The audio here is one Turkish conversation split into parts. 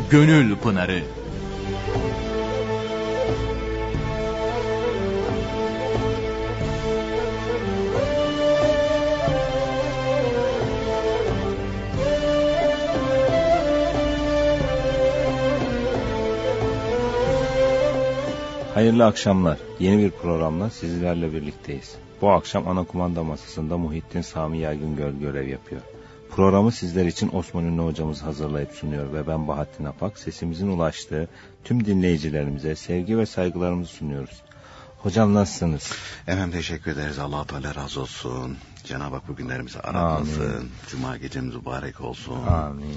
Gönül Pınarı. Hayırlı akşamlar. Yeni bir programla sizlerle birlikteyiz. Bu akşam ana kumanda masasında Muhittin Sami Yaygıngöl görev yapıyor. Programı sizler için Osman Ünlü hocamız hazırlayıp sunuyor ve ben Bahattin Apak sesimizin ulaştığı tüm dinleyicilerimize sevgi ve saygılarımızı sunuyoruz. Hocam nasılsınız? Efendim teşekkür ederiz. Allah-u Teala razı olsun. Cenab-ı Hak bugünlerimizi aratmasın. Cuma gecemiz mübarek olsun. Amin.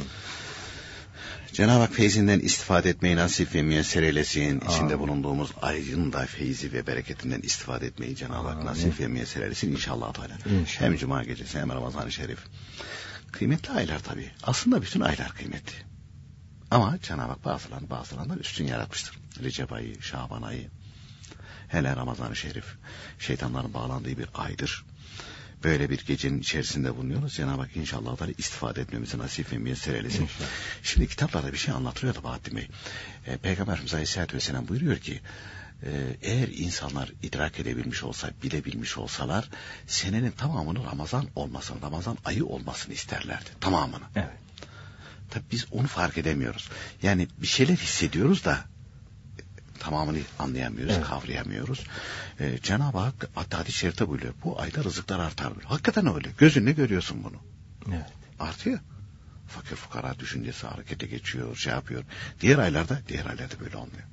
Cenab-ı Hak feyzinden istifade etmeyi nasip ve müyesser eylesin. İçinde bulunduğumuz ayın da feyzi ve bereketinden istifade etmeyi Cenab-ı Hak nasip ve müyesser eylesin inşallah. Hem Cuma gecesi hem Ramazan-ı Şerif. Kıymetli aylar tabii. Aslında bütün aylar kıymetli. Ama Cenab-ı Hak bazılarından üstün yaratmıştır. Recep ayı, Şaban ayı. Hele Ramazan-ı Şerif şeytanların bağlandığı bir aydır. Böyle bir gecenin içerisinde bulunuyoruz. Cenab-ı Hak inşallah da istifade etmemizi nasip ve müyesser eylesin. Şimdi kitaplarda bir şey anlatılıyor da Bahattin Bey. Peygamberimiz Aleyhisselatü Vesselam buyuruyor ki eğer insanlar idrak edebilmiş olsa, bilebilmiş olsalar senenin tamamının Ramazan olmasını, Ramazan ayı olmasını isterlerdi. Tamamını. Evet. Tabii biz onu fark edemiyoruz. Yani bir şeyler hissediyoruz da tamamını anlayamıyoruz, evet, kavrayamıyoruz. Cenab-ı Hak hatta hadis-i şerifte buyuruyor. Bu ayda rızıklar artar. Hakikaten öyle. Gözünle görüyorsun bunu. Evet. Artıyor. Fakir fukara düşüncesi harekete geçiyor, şey yapıyor. Diğer aylarda böyle olmuyor.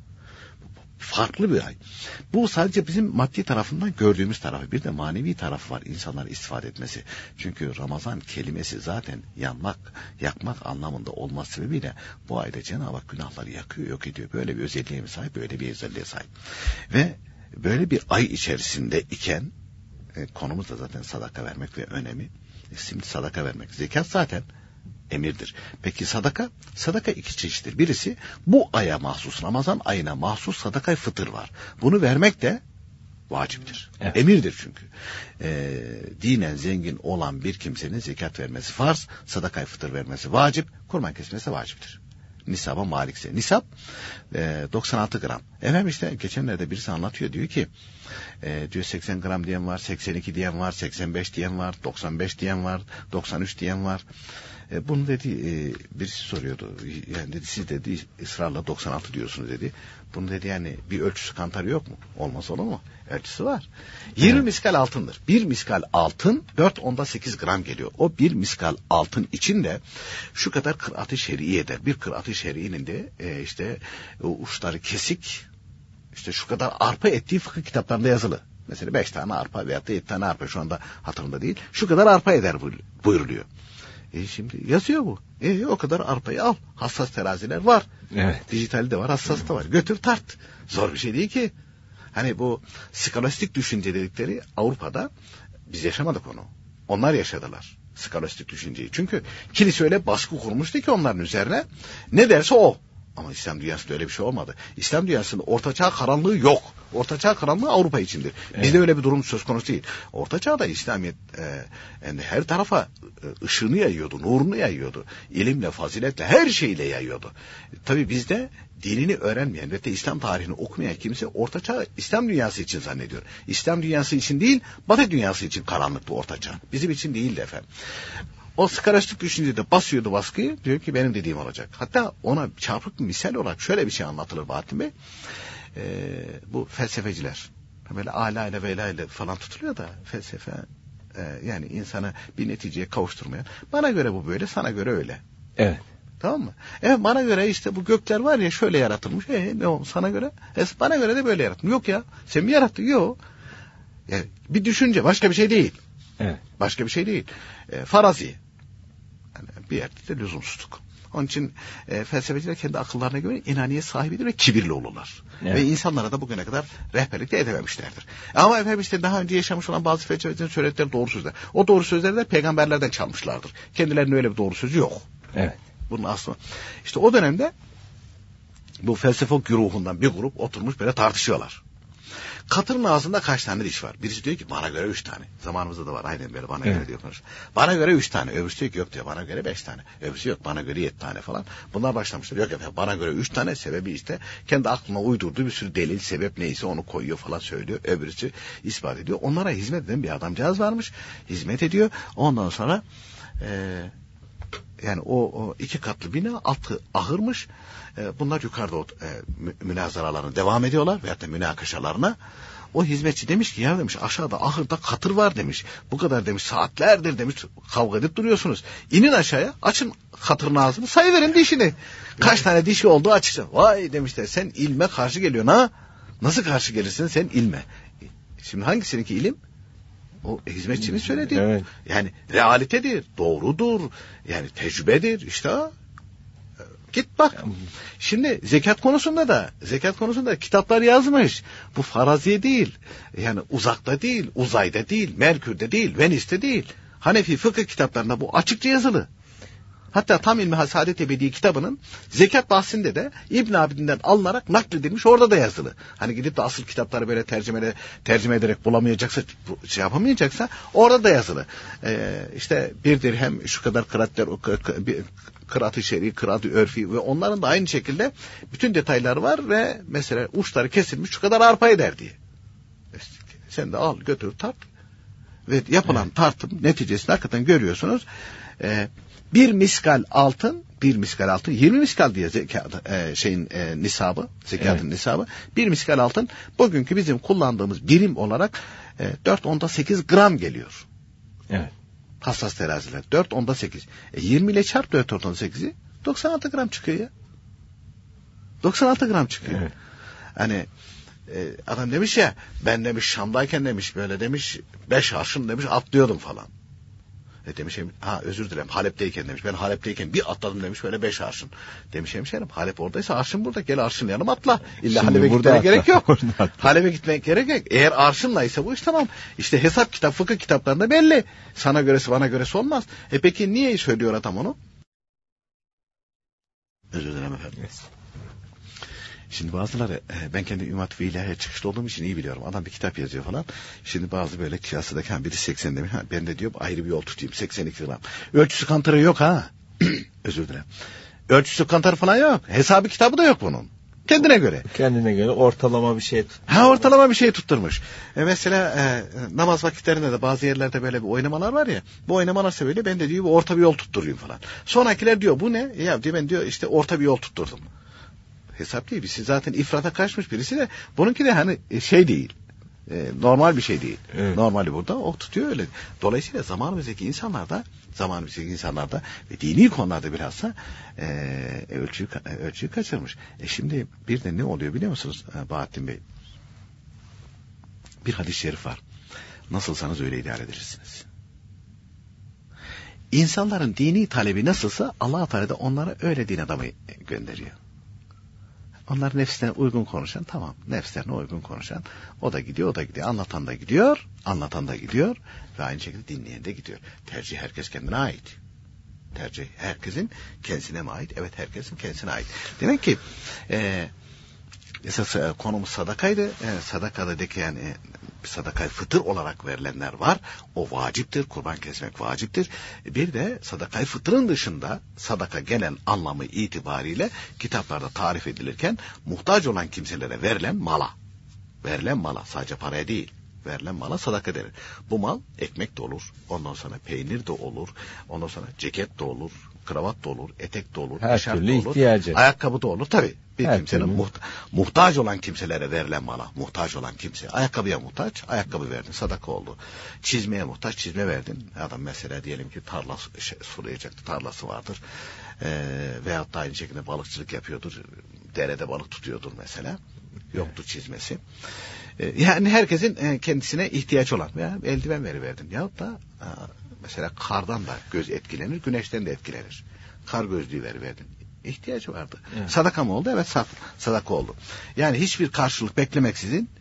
Farklı bir ay. Bu sadece bizim maddi tarafından gördüğümüz tarafı. Bir de manevi tarafı var insanlar istifade etmesi. Çünkü Ramazan kelimesi zaten yanmak, yakmak anlamında olması sebebiyle bu ayda Cenab-ı Hak günahları yakıyor, yok ediyor. Böyle bir özelliğe mi sahip, böyle bir özelliğe sahip. Ve böyle bir ay içerisinde iken konumuz da zaten sadaka vermek ve önemi. Şimdi sadaka vermek. Zekat zaten emirdir. Peki sadaka? Sadaka iki çeşittir. Birisi bu aya mahsus, Ramazan ayına mahsus sadaka fıtır var. Bunu vermek de vaciptir. Evet. Emirdir çünkü. Dinen zengin olan bir kimsenin zekat vermesi farz, sadaka fıtır vermesi vacip, kurban kesmesi vaciptir. Nisaba malikse. Nisap 96 gram. Efendim işte geçenlerde birisi anlatıyor, diyor ki diyor 80 gram diyen var, 82 diyen var, 85 diyen var, 95 diyen var, 93 diyen var. Bunu dedi birisi soruyordu. Yani dedi siz dedi ısrarla 96 diyorsunuz dedi. Bunu dedi yani bir ölçüsü kantarı yok mu? Olmaz olur mu? Ölçüsü var. 20 miskal altındır. Bir miskal altın 4.8 gram geliyor. O bir miskal altın içinde şu kadar kıraat-ı şer'i eder. Bir kıraat-ı şer'inin de işte uçları kesik işte şu kadar arpa ettiği fıkıh kitaplarında yazılı. Mesela 5 tane arpa veyahut da 7 tane arpa şu anda hatırımda değil. Şu kadar arpa eder buyuruluyor. Şimdi yazıyor bu. O kadar arpayı al. Hassas teraziler var. Evet. Dijitali de var, hassas da var. Götür tart. Zor bir şey değil ki. Hani bu skolastik düşünce dedikleri Avrupa'da biz yaşamadık onu. Onlar yaşadılar. Skolastik düşünceyi. Çünkü kilise öyle baskı kurmuştu ki onların üzerine. Ne derse o. Ama İslam dünyasında öyle bir şey olmadı. İslam dünyasında ortaçağ karanlığı yok. Ortaçağ karanlığı Avrupa içindir. Evet. Bizde öyle bir durum söz konusu değil. Ortaçağda İslamiyet yani her tarafa ışığını yayıyordu, nurunu yayıyordu. İlimle, faziletle, her şeyle yayıyordu. Tabii bizde dinini öğrenmeyen ve de İslam tarihini okumayan kimse Ortaçağ İslam dünyası için zannediyor. İslam dünyası için değil, Batı dünyası için karanlıktı Ortaçağ. Bizim için değildi efendim. O skolastik düşüncede basıyordu baskıyı, diyor ki benim dediğim olacak. Hatta ona çarpık bir misal olarak şöyle bir şey anlatılır Bahattin Bey. Bu felsefeciler böyle ala ile vela ile falan tutuluyor da felsefe yani insanı bir neticeye kavuşturmayan. Bana göre bu böyle, sana göre öyle. Evet. Tamam mı? Evet, bana göre işte bu gökler var ya şöyle yaratılmış. Ne o sana göre? Bana göre de böyle yaratılmış. Yok ya, sen mi yarattın? Yok. Yani bir düşünce, başka bir şey değil. Evet. Başka bir şey değil. Farazi. Yani bir yerde de lüzumsuzluk. Onun için felsefeciler kendi akıllarına göre inaniyet sahibidir ve kibirli olurlar. Evet. Ve insanlara da bugüne kadar rehberlik de edememişlerdir. Ama efendim işte daha önce yaşamış olan bazı felsefecilerin söyledikleri doğru sözler. O doğru sözleri de peygamberlerden çalmışlardır. Kendilerinin öyle bir doğru sözü yok. Evet. Bunun aslı. İşte o dönemde bu felsefe güruhundan bir grup oturmuş böyle tartışıyorlar. Katırın ağzında kaç tane diş var? Birisi diyor ki bana göre 3 tane. Zamanımızda da var aynen böyle bana göre diyor konuşuyor. Bana göre 3 tane. Öbürsü diyor ki yok diyor bana göre 5 tane. Öbürsü yok bana göre 7 tane falan. Bunlar başlamışlar. Yok efendim bana göre 3 tane, sebebi işte kendi aklına uydurduğu bir sürü delil, sebep neyse onu koyuyor falan söylüyor. Öbürsü ispat ediyor. Onlara hizmet eden bir adamcağız varmış. Hizmet ediyor. Ondan sonra yani o 2 katlı bina altı ahırmış. Bunlar yukarıda münazaralarına devam ediyorlar veyahut da münakaşalarına. O hizmetçi demiş ki ya demiş aşağıda ahırda katır var demiş. Bu kadar demiş saatlerdir demiş kavga edip duruyorsunuz. İnin aşağıya, açın katırın ağzını, sayıverin dişini. Kaç tane dişi olduğu açıkça. Vay demişler, sen ilme karşı geliyorsun ha. Nasıl karşı gelirsin sen ilme? Şimdi hangisininki ilim? O hizmetçinin söylediği. Evet. Yani realitedir, doğrudur. Yani tecrübedir. İşte git bak. Şimdi zekat konusunda kitaplar yazmış. Bu faraziye değil. Yani uzakta değil, uzayda değil, Merkür'de değil, Venüs'te değil. Hanefi fıkıh kitaplarında bu açıkça yazılı. Hatta Tam İlmi Saadet Ebedi kitabının zekat bahsinde de İbn Abidin'den alınarak nakledilmiş, orada da yazılı. Hani gidip de asıl kitapları böyle tercüme ederek bulamayacaksa, şey yapamayacaksa orada da yazılı. İşte bir dirhem şu kadar kıraat-ı şer'i, kıraat-ı örfi ve onların da aynı şekilde bütün detayları var ve mesela uçları kesilmiş şu kadar arpa eder diye. Sen de al götür tart ve yapılan tartım neticesinde hakikaten görüyorsunuz. Bir miskal altın 20 miskal diye nisabı, zekatın nisabı. Bir miskal altın bugünkü bizim kullandığımız birim olarak 4.8 gram geliyor. Evet. Hassas teraziler 4.8. 20 ile çarp 4.8'i 96 gram çıkıyor ya. 96 gram çıkıyor. Evet. Hani adam demiş ya, ben demiş Şam'dayken demiş böyle demiş 5 arşın demiş atlıyordum falan. Demiş özür dilerim Halep'teyken demiş, ben Halep'teyken bir atladım demiş böyle 5 arşın. Demiş hemşerim Halep oradaysa arşın burada, gel arşınla yanıma atla. İlla Halep'e gitmeye gerek yok. Halep'e gitmeye gerek yok. Eğer arşınla ise bu iş tamam. İşte hesap kitap, fıkıh kitaplarında belli. Sana göresi bana göresi olmaz. Peki niye söylüyor adam onu? Özür dilerim efendim. Yes. Şimdi bazıları, ben kendi ümmat ve ilahiye çıkışlı olduğum için iyi biliyorum. Adam bir kitap yazıyor falan. Şimdi bazı böyle kiyasadaki biri 80 demiş. Ben de diyor ayrı bir yol tutayım 82 gram. Ölçüsü kantarı yok ha. Özür dilerim. Ölçüsü kantarı falan yok. Hesabı kitabı da yok bunun. Kendine göre ortalama bir şey ortalama bir şey tutturmuş. Mesela namaz vakitlerinde de bazı yerlerde böyle bir oynamalar var ya. Bu oynamalar sebebiyle ben de diyor orta bir yol tutturayım falan. Sonrakiler diyor bu ne? Ya diyor ben diyor işte orta bir yol tutturdum. Hesap değil. Birisi zaten ifrata kaçmış birisi de. Bununki de hani şey değil. Normal bir şey değil. Evet. Normali burada o tutuyor öyle. Dolayısıyla zamanımızdaki insanlarda ve dini konularda bilhassa ölçüyü kaçırmış. Şimdi bir de ne oluyor biliyor musunuz Bahattin Bey? Bir hadis-i şerif var. Nasılsanız öyle idare edilirsiniz. İnsanların dini talebi nasılsa Allah-u Teala da onlara öyle din adamı gönderiyor. Onlar nefsine uygun konuşan, tamam, nefslerine uygun konuşan, o da gidiyor, anlatan da gidiyor ve aynı şekilde dinleyen de gidiyor. Tercih herkes kendine ait. Tercih herkesin kendisine mi ait? Evet, herkesin kendisine ait. Demek ki esas konumuz sadakaydı. Sadakadaki yani sadakayı fıtır olarak verilenler var. O vaciptir. Kurban kesmek vaciptir. Bir de sadakayı fıtırın dışında sadaka gelen anlamı itibariyle kitaplarda tarif edilirken muhtaç olan kimselere verilen mala sadece paraya değil. Verilen mala sadaka denir. Bu mal ekmek de olur. Ondan sonra peynir de olur. Ondan sonra ceket de olur. Kravat da olur. Etek de olur. Her türlü ihtiyacı. Ayakkabı da olur. Tabii. Bir kimsenin muhtaç olan kimselere verilen mala. Muhtaç olan kimse. Ayakkabıya muhtaç. Ayakkabı verdin. Sadaka oldu. Çizmeye muhtaç. Çizme verdin. Adam mesela diyelim ki sulayacaktı. Tarlası vardır. Veyahut da aynı şekilde balıkçılık yapıyordur. Derede balık tutuyordur mesela. Yoktur çizmesi. Yani herkesin kendisine ihtiyaç olan veya eldiven veriverdin. Yahut da mesela kardan da göz etkilenir, güneşten de etkilenir. Kar gözlüğü veriverdin. İhtiyacı vardı. Evet. Sadaka mı oldu? Evet, sadaka oldu. Yani hiçbir karşılık beklemeksizin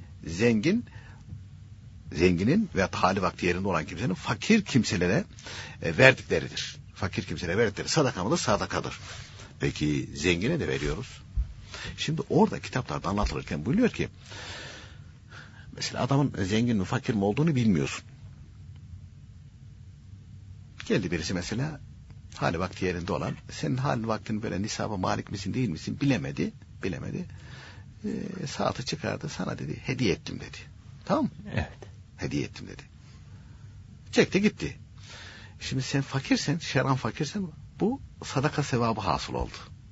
zenginin veya hali vakti yerinde olan kimsenin fakir kimselere verdikleridir. Fakir kimselere verdikleri sadaka mıdır? Sadakadır. Peki zengine de veriyoruz. Şimdi orada kitaplarda anlatılırken buyuruyor ki Mesela adamın zengin mi fakir mi olduğunu bilmiyorsun. Geldi birisi mesela, hali vakti yerinde olan, senin halin vaktin böyle nisaba malik misin değil misin bilemedi. Saati çıkardı, sana dedi hediye ettim dedi. Tamam mı? Evet. Hediye ettim dedi. Çekti gitti. Şimdi sen fakirsen, şer'an fakirsen bu sadaka sevabı hasıl oldu.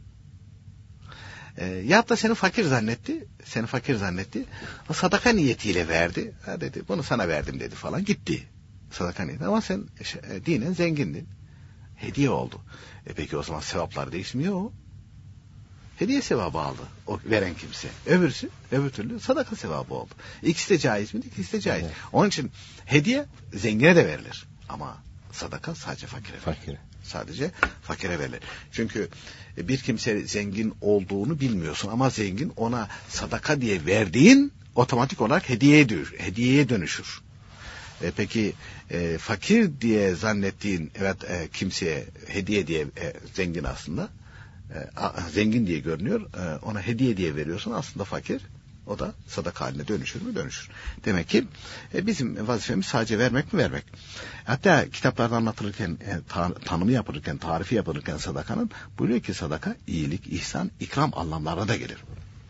Ya da seni fakir zannetti. O sadaka niyetiyle verdi. Ha dedi, bunu sana verdim dedi falan, gitti. Sadaka niyeti. Ama sen dinen zengindin. Hediye oldu. Peki o zaman sevaplar değişmiyor. Hediye sevabı aldı o veren kimse. Öbür türlü sadaka sevabı oldu. İkisi de caiz mi? İkisi de caiz. Evet. Onun için hediye zengine de verilir. Ama sadaka sadece fakire. Sadece fakire verilir. Çünkü bir kimse zengin olduğunu bilmiyorsun ama zengin, ona sadaka diye verdiğin otomatik olarak hediyeye dönüşür. Peki fakir diye zannettiğin kimseye hediye diye zengin aslında zengin diye görünüyor, ona hediye diye veriyorsun, aslında fakir, o da sadaka haline dönüşür mü? Dönüşür. Demek ki bizim vazifemiz sadece vermek mi? Vermek. Hatta kitaplarda anlatılırken, tanımı yapılırken, tarifi yapılırken sadakanın, buyuruyor ki sadaka iyilik, ihsan, ikram anlamlarına da gelir.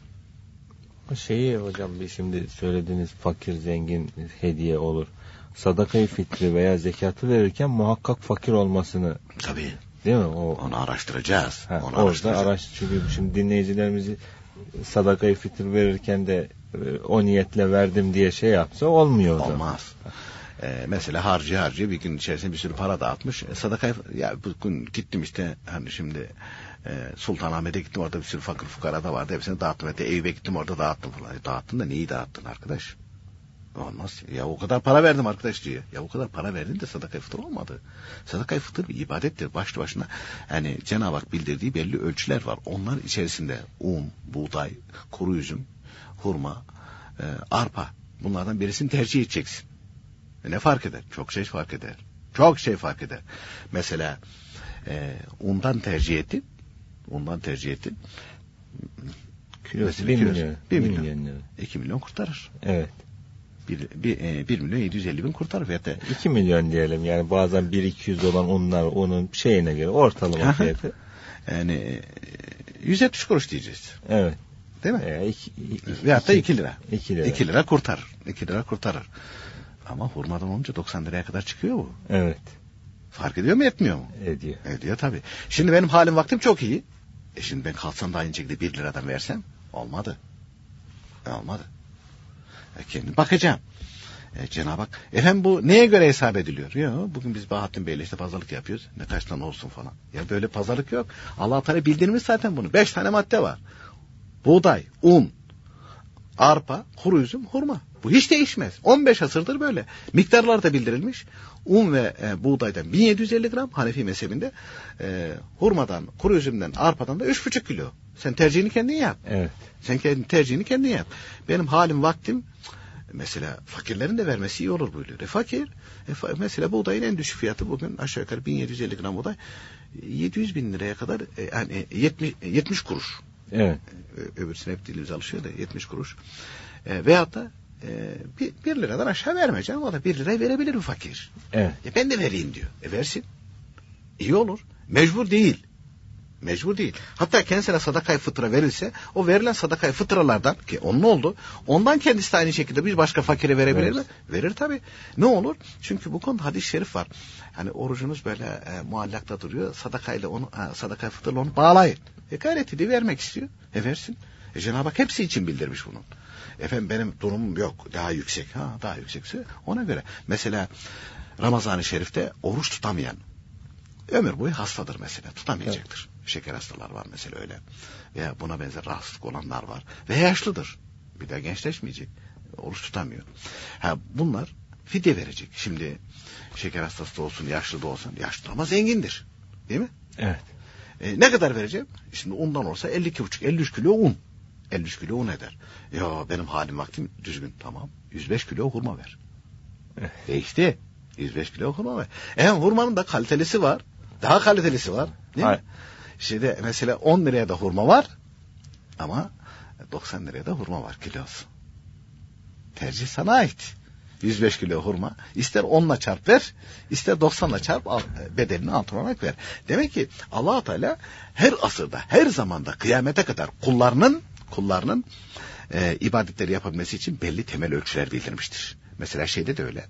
Hocam bir şimdi söylediğiniz fakir zengin hediye olur. Sadakayı fitri veya zekatı verirken muhakkak fakir olmasını. Tabii. Değil mi? Onu araştıracağız. Çünkü şimdi dinleyicilerimizi sadakayı fitr verirken de o niyetle verdim diye şey yapsa olmuyor. Olmaz. Mesela harcı bir gün içerisinde bir sürü para dağıtmış. Sadakayı, ya bugün gittim işte, hani şimdi Sultanahmet'e gittim, orada bir sürü fakir fukara da vardı. Hepsini dağıttım. Eyüp'e gittim, orada dağıttım falan. Dağıttın da neyi dağıttın arkadaş? Olmaz. Ya o kadar para verdim arkadaş diyor. Ya o kadar para verdin de sadaka-i fıtır olmadı. Sadaka-i fıtır bir ibadettir başlı başına. Yani Cenab-ı Hak bildirdiği belli ölçüler var. Onlar içerisinde un, buğday, kuru üzüm, hurma, arpa, bunlardan birisini tercih edeceksin. Ne fark eder? Çok şey fark eder. Mesela undan tercih ettin. Kilosu 1 milyon. 1 milyon. 2 milyon kurtarır. Evet. 1 milyon 750 bin kurtarır. Hatta 2 milyon diyelim, yani bazen 1-200 olan unlar, onun şeyine göre ortalama fiyatı. Yani 170 kuruş diyeceğiz. Evet. Değil mi? Veyahut da 2 lira. 2 lira kurtarır. 2 lira kurtarır. Ama hurmadan olunca 90 liraya kadar çıkıyor bu. Evet. Fark ediyor mu, etmiyor mu? Ediyor tabii. Şimdi benim halim vaktim çok iyi. Şimdi ben kalksam da aynı şekilde 1 liradan versem olmadı. Kendim bakacağım. Cenab-ı Hak, efendim bu neye göre hesap ediliyor? Yok, bugün biz Bahattin Bey'le işte pazarlık yapıyoruz. Ne kaçtan olsun falan. Ya böyle pazarlık yok. Allah-u Teala bildirmiş zaten bunu. 5 tane madde var. Buğday, un, arpa, kuru üzüm, hurma. Bu hiç değişmez. 15 asırdır böyle. Miktarlar da bildirilmiş. Un ve buğdaydan 1750 gram Hanefi mezhebinde, hurmadan, kuru üzümden, arpadan da 3,5 kilo. Sen tercihini kendin yap. Evet. Tercihini kendin yap. Benim halim vaktim, mesela fakirlerin de vermesi iyi olur buyuruyor. Fakir, mesela buğdayın en düşük fiyatı bugün aşağı yukarı 1750 gram buğday 700 bin liraya kadar, yani 70 kuruş. Evet. Öbürsüne hep dilimiz alışıyor da 70 kuruş. Veyahut da 1 liradan aşağı vermeyeceğim. O da 1 liraya verebilir mi fakir? Evet. Ben de vereyim diyor. Versin. İyi olur. Mecbur değil. Hatta kendisine sadaka-i fıtra verilse, o verilen sadaka-i fıtralardan, ki onun oldu, ondan kendisi de aynı şekilde bir başka fakire verebilir mi? Verir tabii. Ne olur? Çünkü bu konuda hadis-i şerif var. Hani orucunuz böyle muallakta duruyor. Sadaka-i fıtrla onu bağlayın. Gayret ediyor, vermek istiyor. Versin. Cenab-ı Hak hepsi için bildirmiş bunun. Efendim benim durumum yok. Daha yüksek. Daha yüksekse ona göre. Mesela Ramazan-ı Şerif'te oruç tutamayan ömür boyu hastadır mesela. Tutamayacaktır. Evet. Şeker hastalar var mesela öyle. Veya buna benzer rahatsızlık olanlar var. Ve yaşlıdır. Bir daha gençleşmeyecek. Oruç tutamıyor. Bunlar fidye verecek. Şimdi şeker hastası da olsun, yaşlı da olsun. Yaşlı ama zengindir. Değil mi? Evet. Ne kadar vereceğim? Şimdi undan olsa 53 kilo un. 53 kilo un eder. Ya benim halim vaktim düzgün. Tamam. 105 kilo hurma ver. Evet. Değişti. 105 kilo hurma ver. Hurmanın da kalitelisi var. Daha kalitelisi var. Değil mi? Şimdi mesela 10 liraya da hurma var. Ama 90 liraya da hurma var kilosu. Tercih sana ait. 105 kilo hurma. İster 10'la çarp ver, ister 90'la çarp bedelini altın olarak ver. Demek ki Allah-u Teala her asırda, her zamanda kıyamete kadar kullarının ibadetleri yapabilmesi için belli temel ölçüler bildirmiştir. Mesela şeyde de öyle.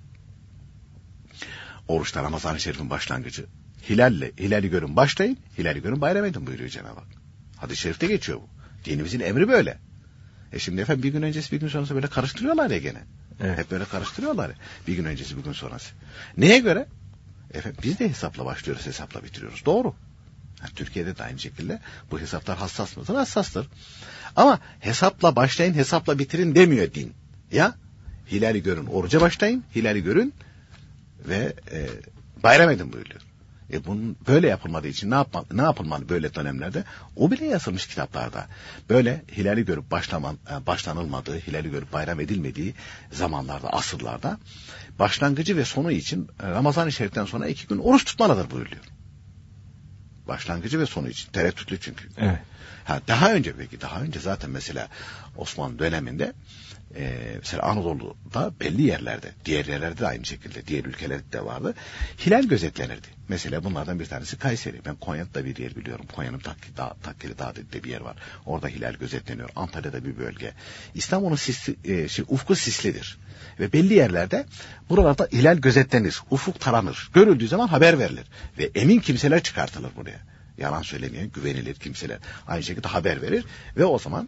Oruçta Ramazan-ı Şerif'in başlangıcı. Hilali görün başlayın, hilali görün bayram edin buyuruyor Cenab-ı Hak. Hadis-i Şerif'te geçiyor bu. Dinimizin emri böyle. Şimdi efendim bir gün öncesi bir gün sonrası böyle karıştırıyorlar ya gene. Evet. Hep böyle karıştırıyorlar ya. Bir gün öncesi bir gün sonrası. Neye göre? Efendim biz de hesapla başlıyoruz, hesapla bitiriyoruz. Doğru. Yani Türkiye'de de aynı şekilde bu hesaplar hassas mıdır? Hassastır. Ama hesapla başlayın, hesapla bitirin demiyor din. Ya hilali görün, oruca başlayın, hilali görün ve bayram edin buyuruyor. Bunun böyle yapılmadığı için ne yapılmalı böyle dönemlerde? O bile yazılmış kitaplarda. Böyle hilali görüp başlanılmadığı, hilali görüp bayram edilmediği zamanlarda, asırlarda başlangıcı ve sonu için Ramazan-ı Şerif'ten sonra 2 gün oruç tutmalıdır buyuruyor. Başlangıcı ve sonu için. Tereddütlü çünkü. Evet. Daha önce zaten mesela Osmanlı döneminde mesela Anadolu'da belli yerlerde, diğer yerlerde de aynı şekilde, diğer ülkelerde de vardı. Hilal gözetlenirdi. Mesela bunlardan bir tanesi Kayseri. Ben Konya'da bir yer biliyorum. Konya'nın Takkeli Dağı diye bir yer var. Orada hilal gözetleniyor. Antalya'da bir bölge. İstanbul'un ufku sislidir. Ve belli yerlerde buralarda hilal gözetlenir. Ufuk taranır. Görüldüğü zaman haber verilir. Ve emin kimseler çıkartılır buraya. Yalan söylemeyen güvenilir kimseler. Aynı şekilde haber verir. Ve o zaman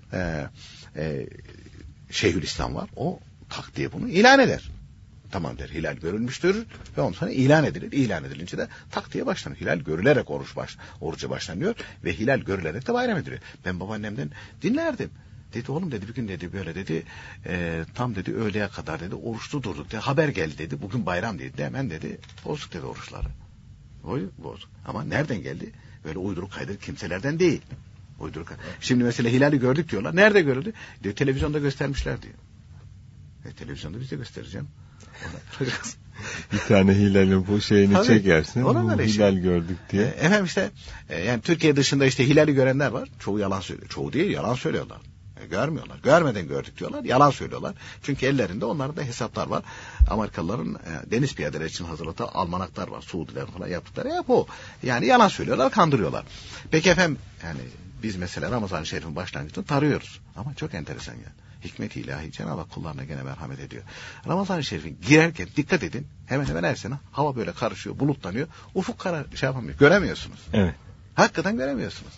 Şeyhülislam var. O tak diye bunu ilan eder. Tamam der. Hilal görülmüştür. Ve ondan sonra ilan edilir. İlan edilince de tak diye başlanır. Hilal görülerek oruca başlanıyor. Ve hilal görülerek de bayram ediliyor. Ben babaannemden dinlerdim. Dedi oğlum dedi bir gün dedi böyle dedi tam dedi öğleye kadar dedi oruçlu durduk dedi. Haber geldi dedi. Bugün bayram dedi. Hemen dedi bozduk dedi oruçları. Bozduk. Ama nereden geldi? Böyle uyduruk kaydık kimselerden değil. Şimdi mesela hilali gördük diyorlar. Nerede görüldü? Diyor televizyonda göstermişler diyor. Televizyonda biz de göstereceğim. Bir tane hilalin bu şeyini tabii, çekersin. Bu hilal gördük diye. Efendim işte yani Türkiye dışında işte hilali görenler var. Çoğu yalan söylüyor. Çoğu değil yalan söylüyorlar. Görmüyorlar. Görmeden gördük diyorlar. Yalan söylüyorlar. Çünkü ellerinde onların da hesaplar var. Amerikalıların deniz piyadeleri için hazırladığı almanaklar var. Suudilerin falan yaptıkları hep o. Yani yalan söylüyorlar, kandırıyorlar. Peki efendim yani biz mesela Ramazan-ı Şerif'in başlangıcını tarıyoruz. Ama çok enteresan yani. Hikmet-i ilahi Cenab-ı Hak kullarına gene merhamet ediyor. Ramazan-ı Şerif'in girerken dikkat edin. Hemen her sene hava böyle karışıyor, bulutlanıyor. Ufuk yapamıyor. Göremiyorsunuz. Evet. Hakikaten göremiyorsunuz.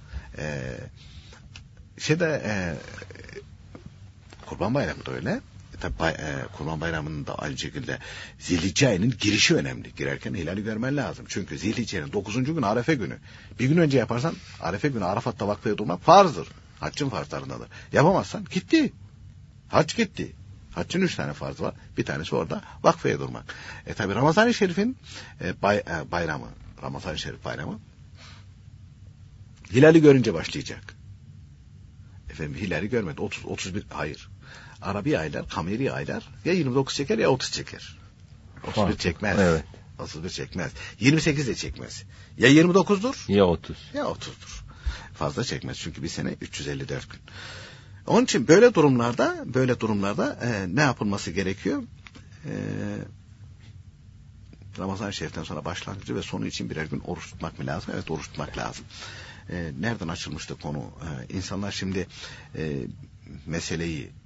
Kurban Bayramı da öyle. Tabii Kurban Bayramı'nın da aynı şekilde Zilhicce ayının girişi önemli. Girerken hilali görmen lazım. Çünkü Zilhicce'nin 9. gün Arefe günü. Bir gün önce yaparsan Arefe günü Arafat'ta vakfeye durmak farzdır. Haccın farzlarındadır. Yapamazsan gitti. Hac gitti. Haccın 3 tane farzı var. Bir tanesi orada vakfeye durmak. Tabii Ramazan-ı Şerif'in bayramı, Ramazan-ı Şerif bayramı hilali görünce başlayacak. Efendim hilali görmedi. 31 hayır. Arabi aylar, kameri aylar ya 29 çeker ya 30 çeker. 31 çekmez. Evet. 31 çekmez. 28 de çekmez. Ya 29'dur ya 30. Ya 30'dur. Fazla çekmez çünkü bir sene 354 gün. Onun için böyle durumlarda ne yapılması gerekiyor? Ramazan-ı Şerif'ten sonra başlangıcı ve sonu için birer gün oruç tutmak mı lazım? Evet, oruç tutmak lazım. Nereden açılmıştı konu? İnsanlar şimdi meseleyi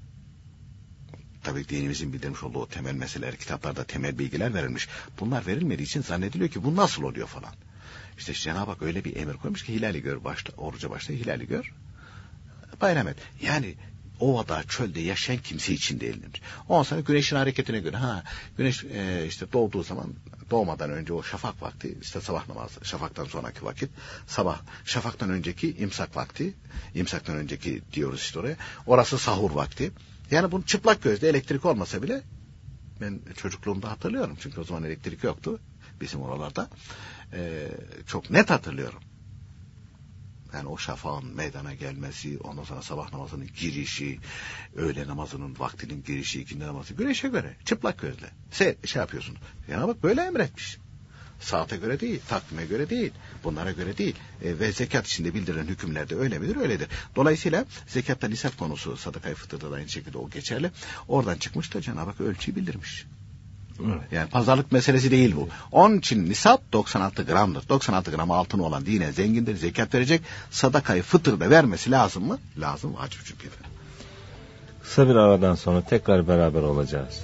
tabii dinimizin bildirmiş olduğu temel meseleler, kitaplarda temel bilgiler verilmiş. Bunlar verilmediği için zannediliyor ki bu nasıl oluyor falan. İşte Cenab-ı Hak öyle bir emir koymuş ki hilali gör, oruca başla, hilali gör, bayram et. Yani ovada, çölde yaşayan kimse için değildir. Ondan sonra güneşin hareketine göre, güneş işte doğduğu zaman, doğmadan önce o şafak vakti, işte sabah namazı, şafaktan sonraki vakit, şafaktan önceki imsak vakti, imsaktan önceki diyoruz işte oraya, orası sahur vakti. Yani bunu çıplak gözle elektrik olmasa bile, ben çocukluğumda hatırlıyorum çünkü o zaman elektrik yoktu bizim oralarda, çok net hatırlıyorum. Yani o şafağın meydana gelmesi, ondan sonra sabah namazının girişi, öğle namazının vaktinin girişi, ikindi namazı, güneşe göre çıplak gözle şey yapıyorsunuz. Yani bak böyle emretmiş. Saate göre değil, takvime göre değil, bunlara göre değil. Ve zekat içinde bildirilen hükümler de öyle midir? Öyledir. Dolayısıyla zekatta nisap konusu, sadaka-i fıtırda da aynı şekilde o geçerli. Oradan çıkmış da Cenab-ı Hak ölçüyü bildirmiş. Evet. Yani pazarlık meselesi değil bu. Onun için nisap 96 gramdır. 96 gram altın olan dinen zengindir, zekat verecek. Sadakayı fıtırda vermesi lazım mı? Lazım, vacip çünkü efendim. Kısa bir aradan sonra tekrar beraber olacağız.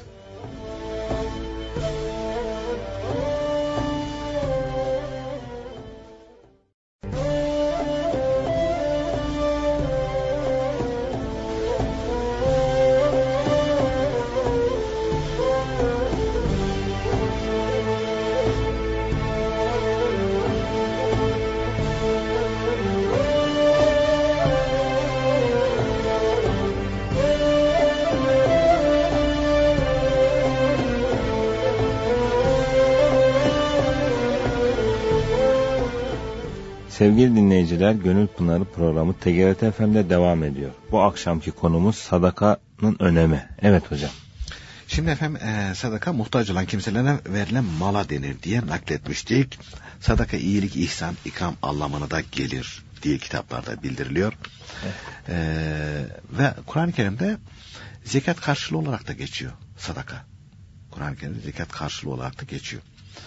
Sevgili dinleyiciler, Gönül Pınarı programı TGRT FM'de devam ediyor. Bu akşamki konumuz sadakanın önemi. Evet hocam. Şimdi efendim sadaka muhtaç olan kimselere verilen mala denir diye nakletmiştik. Sadaka iyilik, ihsan, ikram anlamına da gelir diye kitaplarda bildiriliyor. Evet. Ve Kur'an-ı Kerim'de zekat karşılığı olarak da geçiyor sadaka. Kur'an-ı Kerim'de zekat karşılığı olarak da geçiyor.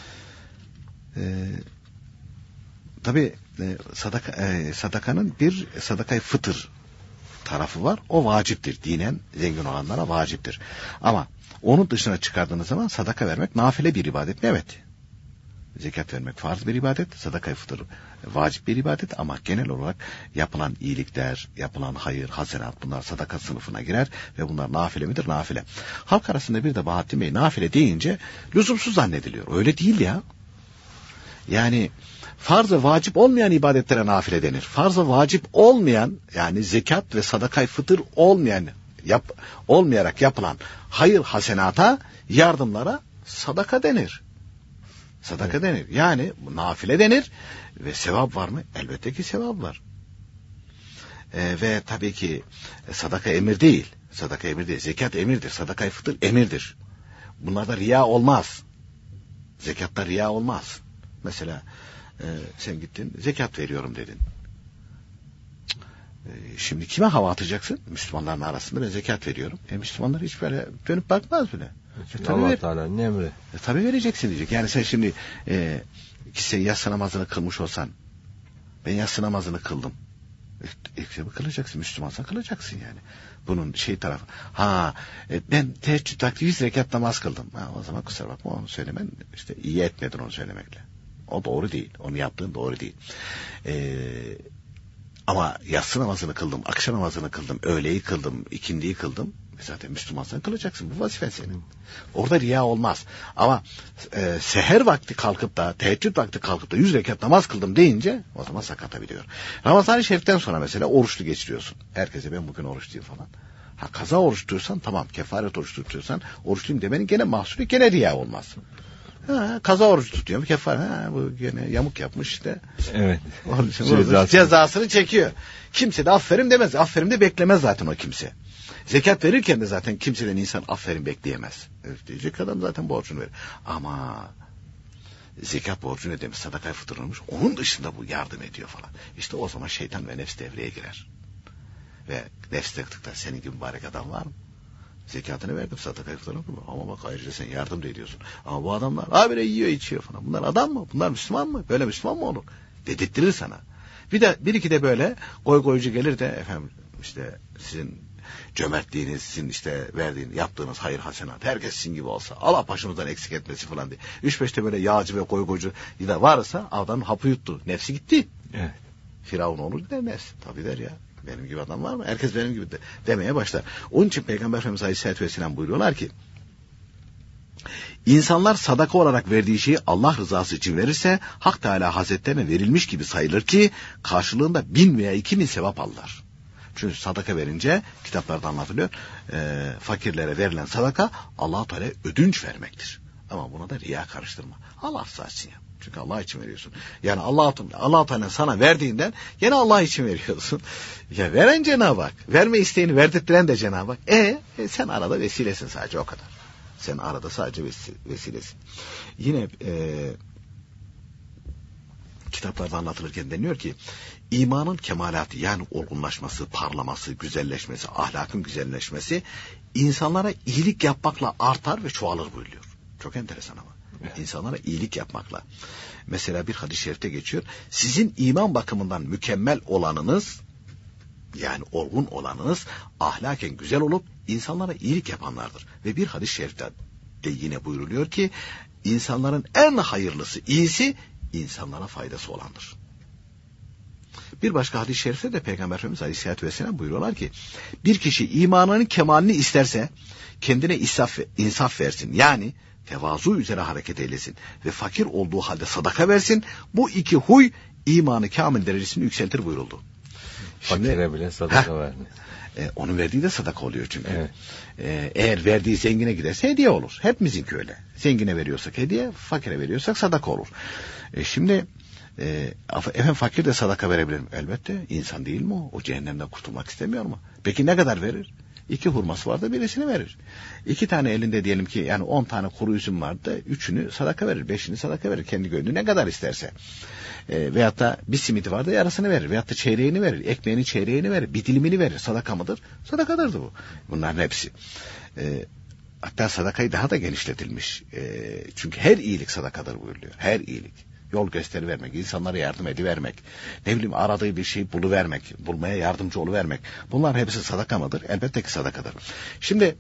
Tabi sadakanın bir sadakayı fıtır tarafı var. O vaciptir. Dinen zengin olanlara vaciptir. Ama onun dışına çıkardığınız zaman sadaka vermek nafile bir ibadet mi? Evet. Zekat vermek farz bir ibadet. Sadakayı fıtır vacip bir ibadet. Ama genel olarak yapılan iyilikler, yapılan hayır, hasenat bunlar sadaka sınıfına girer. Ve bunlar nafile midir? Nafile. Halk arasında bir de Bahattin Bey nafile deyince lüzumsuz zannediliyor. Öyle değil ya. Yani farz ve vacip olmayan ibadetlere nafile denir. Farz ve vacip olmayan, yani zekat ve sadakayı fıtır olmayan, olmayarak yapılan hayır hasenata, yardımlara sadaka denir. Sadaka denir. Yani nafile denir. Ve sevap var mı? Elbette ki sevap var. Ve tabii ki sadaka emir değil. Sadaka emir değil. Zekat emirdir. Sadakayı fıtır emirdir. Bunlarda riya olmaz. Zekatta riya olmaz. Mesela sen gittin zekat veriyorum dedin. Şimdi kime hava atacaksın? Müslümanların arasında ben zekat veriyorum. Müslümanlar hiç böyle dönüp bakmaz bile. Allah Teala'nın emri. Tabii vereceksin diyecek. Yani sen şimdi sen yatsı namazını kılmış olsan, ben yatsı namazını kıldım. Kılacaksın. Müslümansan kılacaksın yani. Bunun tarafı. Ben teheccüd vakti 100 rekat namaz kıldım. O zaman kusura bakma, onu söylemen işte iyi etmedin onu söylemekle. O doğru değil. Onu yaptığın doğru değil. Ama yatsı namazını kıldım, akşam namazını kıldım, öğleyi kıldım, ikindiyi kıldım. Zaten Müslümansan kılacaksın. Bu vazifen senin. Orada riya olmaz. Ama seher vakti kalkıp da, teheccüd vakti kalkıp da 100 rekat namaz kıldım deyince o zaman sakatabiliyor. Ramazan-ı Şerif'ten sonra mesela oruçlu geçiriyorsun. Herkese ben bugün oruçluyum falan. Kaza oruç tutuyorsan tamam, kefaret oruç tutuyorsan oruçluyum demenin gene mahsulü, gene riya olmaz. Kaza oruç tutuyor. Kefaret, bu gene yamuk yapmış işte. Evet. Cezasını çekiyor. Kimse de aferin demez. Aferin de beklemez zaten o kimse. Zekat verirken de zaten kimseden insan aferin bekleyemez. Diyecek adam zaten borcunu verir. Ama zekat borcu ne demiş? Sadakayı fıtırılmış. Onun dışında bu yardım ediyor falan. İşte o zaman şeytan ve nefs devreye girer. Ve nefs tıktıkta senin gibi mübarek adam var mı? Zekatını verdim, sadakayı fıtırılmış mı? Ama bak ayrıca sen yardım da ediyorsun. Ama bu adamlar habire yiyor içiyor falan. Bunlar adam mı? Bunlar Müslüman mı? Böyle Müslüman mı olur? Dedirttirir sana. Bir iki de böyle goygoycu gelir de efendim işte sizin cömertliğiniz, sizin işte verdiğiniz, yaptığınız hayır hasenat, herkes sizin gibi olsa, Allah başımızdan eksik etmesi falan diye. 3-5'te böyle yağcı ve goygoycu da varsa adam hapı yuttu. Nefsi gitti. Evet. Firavun olur der nefs. Tabii der ya. Benim gibi adam var mı? Herkes benim gibi demeye başlar. Onun için Peygamber Efendimiz Aleyhisselatü Vesselam buyuruyorlar ki, İnsanlar sadaka olarak verdiği şeyi Allah rızası için verirse Hak Teala Hazretlerine verilmiş gibi sayılır ki karşılığında 1000 veya 2000 sevap alırlar. Çünkü sadaka verince kitaplarda anlatılıyor. Fakirlere verilen sadaka Allah-u Teala ödünç vermektir. Ama buna da riya karıştırma. Allah rızası için yap. Çünkü Allah için veriyorsun. Yani Allah-u Teala sana verdiğinden yine Allah için veriyorsun. Ya veren Cenab-ı Hak. Verme isteğini verdirttiren de Cenab-ı Hak. Sen arada vesilesin sadece, o kadar. Sen arada sadece vesilesin. Yine kitaplarda anlatılırken deniyor ki imanın kemalatı yani olgunlaşması, parlaması, güzelleşmesi, ahlakın güzelleşmesi insanlara iyilik yapmakla artar ve çoğalır buyuruyor. Çok enteresan ama. Evet. İnsanlara iyilik yapmakla. Mesela bir hadis-i şerifte geçiyor. Sizin iman bakımından mükemmel olanınız yani olgun olanınız ahlaken güzel olup insanlara iyilik yapanlardır. Ve bir hadis-i şerifte de yine buyruluyor ki insanların en hayırlısı, iyisi insanlara faydası olandır. Bir başka hadis-i şerifte de Peygamber Efendimiz Aleyhisselatü Vesselam buyuruyorlar ki bir kişi imanının kemalini isterse kendine insaf versin. Yani tevazu üzere hareket eylesin ve fakir olduğu halde sadaka versin. Bu iki huy imanı kamil derecesini yükseltir buyuruldu. Fakire bile sadaka vermez. Onun verdiği de sadaka oluyor çünkü. Evet. Eğer verdiği zengine giderse hediye olur. Hepimizinki öyle. Zengine veriyorsak hediye, fakire veriyorsak sadaka olur. Şimdi efendim fakir de sadaka verebilir mi? Elbette. İnsan değil mi o? O cehennemden kurtulmak istemiyor mu? Peki ne kadar verir? 2 hurması var da birisini verir. 2 tane elinde diyelim ki yani 10 tane kuru üzüm var da 3'ünü sadaka verir, 5'ini sadaka verir. Kendi gönlü ne kadar isterse. Veyahut da bir simidi var da yarısını verir. Veyahut da çeyreğini verir. Ekmeğinin çeyreğini verir. Bir dilimini verir. Sadaka mıdır? Sadakadır bu. Bunların hepsi. Hatta sadakayı daha da genişletilmiş. Çünkü her iyilik sadakadır buyuruyor. Her iyilik. Yol gösterivermek, insanlara yardım edivermek, ne bileyim aradığı bir şeyi buluvermek, bulmaya yardımcı oluvermek. Bunlar hepsi sadaka mıdır? Elbette ki sadakadır. Şimdi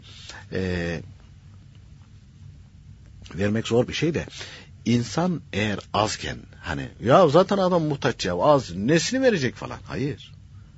vermek zor bir şey de insan eğer azken hani ya zaten adam muhtaç ya az nesini verecek falan. Hayır.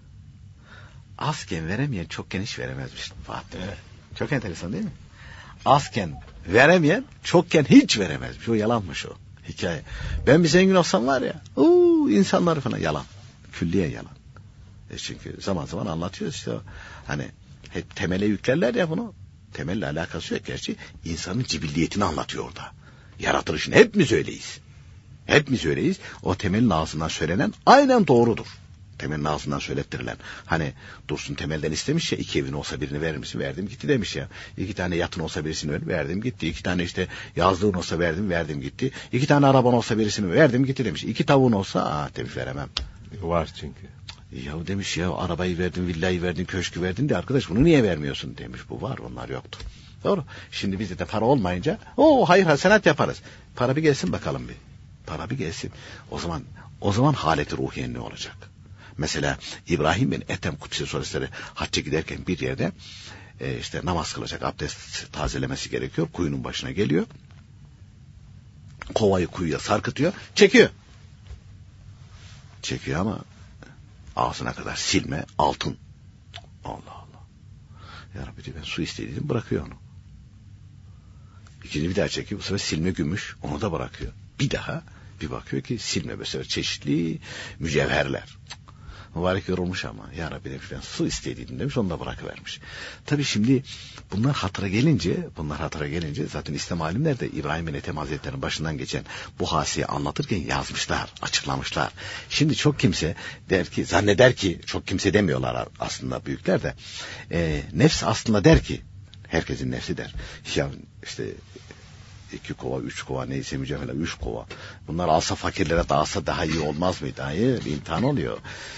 Azken veremeyen çokken hiç veremezmiş Fatih. Evet. Çok enteresan değil mi? Azken veremeyen çokken hiç veremezmiş. O yalanmış o. Hikaye. Ben bir zengin olsam var ya, insanlar falan yalan. Külliye yalan. Çünkü zaman zaman anlatıyoruz işte hani hep temele yüklerler ya bunu. Temelle alakası yok gerçi. İnsanın cibilliyetini anlatıyor orada. Yaratılışını hepimiz öyleyiz. Hepimiz öyleyiz. O temelin ağzından söylenen aynen doğrudur. Temelin ağzından söylettirilen. Hani Dursun Temel'den istemiş ya 2 evin olsa birini verir misin? Verdim gitti demiş ya. 2 tane yatın olsa birisini verdim gitti. 2 tane işte yazlığın olsa verdim gitti. 2 tane araban olsa birisini verdim gitti demiş. 2 tavuğun olsa demiş veremem. Var çünkü. Ya demiş ya arabayı verdim, villayı verdim, köşkü verdin de arkadaş bunu niye vermiyorsun demiş. Bu var onlar yoktu. Doğru. Şimdi bizde de para olmayınca hayır hasenat yaparız. Para bir gelsin bakalım bir. Para bir gelsin. O zaman haleti ruhiyen ne olacak? Mesela İbrahim bin Ethem Kudüs'e Suresi'ne hacca giderken bir yerde işte namaz kılacak, abdest tazelemesi gerekiyor. Kuyunun başına geliyor. Kovayı kuyuya sarkıtıyor, çekiyor. Çekiyor ama ağzına kadar silme altın. Allah Allah. Ya Rabbi diyor ben su istediydim bırakıyor onu. İkinci bir daha çekiyor. Bu sefer silme gümüş. Onu da bırakıyor. Bir daha bir bakıyor ki silme bu sefer çeşitli mücevherler. Mübarek yorulmuş ama ya Rabbi demiş ben su istediydim demiş onu da bırakıvermiş. Tabii şimdi bunlar hatıra gelince zaten İslam alimler de İbrahim bin Ethem Hazretleri'nin başından geçen bu hasiyi anlatırken yazmışlar, açıklamışlar. Şimdi çok kimse zanneder ki çok kimse demiyorlar aslında büyükler de nefs aslında der ki herkesin nefsi der. Ya işte 2 kova, 3 kova neyse mücevherler 3 kova. Bunlar alsa fakirlere dağılsa daha iyi olmaz mıydı? Hayır, imtihan oluyor.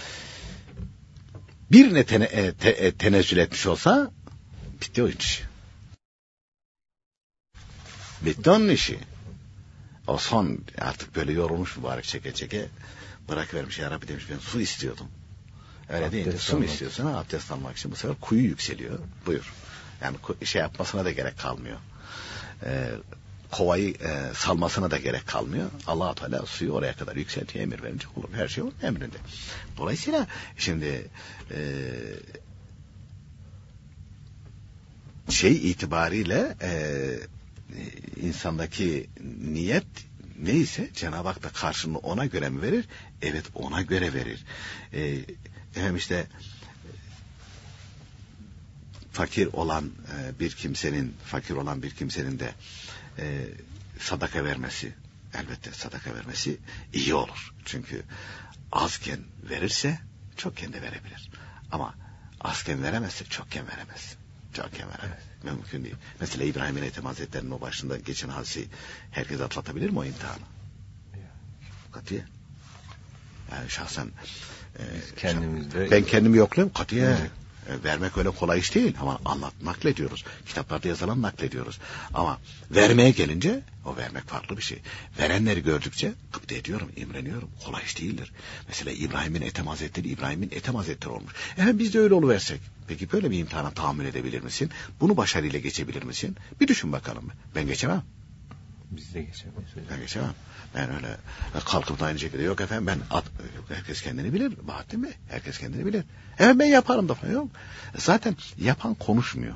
Birine tenezzül etmiş olsa bitti o iş. Bitti onun işi. O son artık böyle yorulmuş mübarek çeke bırakıvermiş. Ya Rabbi demiş ben su istiyordum. Öyle deyince su mu istiyorsun? Abdest almak için bu sefer kuyu yükseliyor. Buyur. Yani şey yapmasına da gerek kalmıyor. Kovayı salmasına da gerek kalmıyor. Allah-u Teala suyu oraya kadar yükseltiyor, emir verince olur. Her şey onun emrinde. Dolayısıyla şimdi itibariyle insandaki niyet neyse Cenab-ı Hak da karşılığını ona göre mi verir? Evet ona göre verir. Efendim işte fakir olan bir kimsenin de sadaka vermesi, elbette sadaka vermesi iyi olur. Çünkü azken verirse çokken de verebilir. Ama azken veremezse çokken veremez. Çokken veremez. Mümkün değil. Mesela İbrahim bin Ethem Hazretleri'nin o başında geçen hadisi herkes atlatabilir mi o imtihanı? Katiye. Yani şahsen kendimizde... Ben kendimi yokluyorum katiye. Vermek öyle kolay iş değil ama naklediyoruz. Kitaplarda yazılan naklediyoruz. Ama vermeye gelince o vermek farklı bir şey. Verenleri gördükçe gıpta ediyorum, imreniyorum. Kolay iş değildir. Mesela İbrahim'in Ethem Hazretleri olmuş. Biz de öyle oluversek. Peki böyle bir imtihana tahammül edebilir misin? Bunu başarıyla geçebilir misin? Bir düşün bakalım. Ben geçemem. Biz de geçemeyiz. Ben geçemem. Ben öyle kalkıp da aynı şekilde yok efendim herkes kendini bilir Bahattin Bey. Herkes kendini bilir. Evet ben yaparım da falan yok. Zaten yapan konuşmuyor.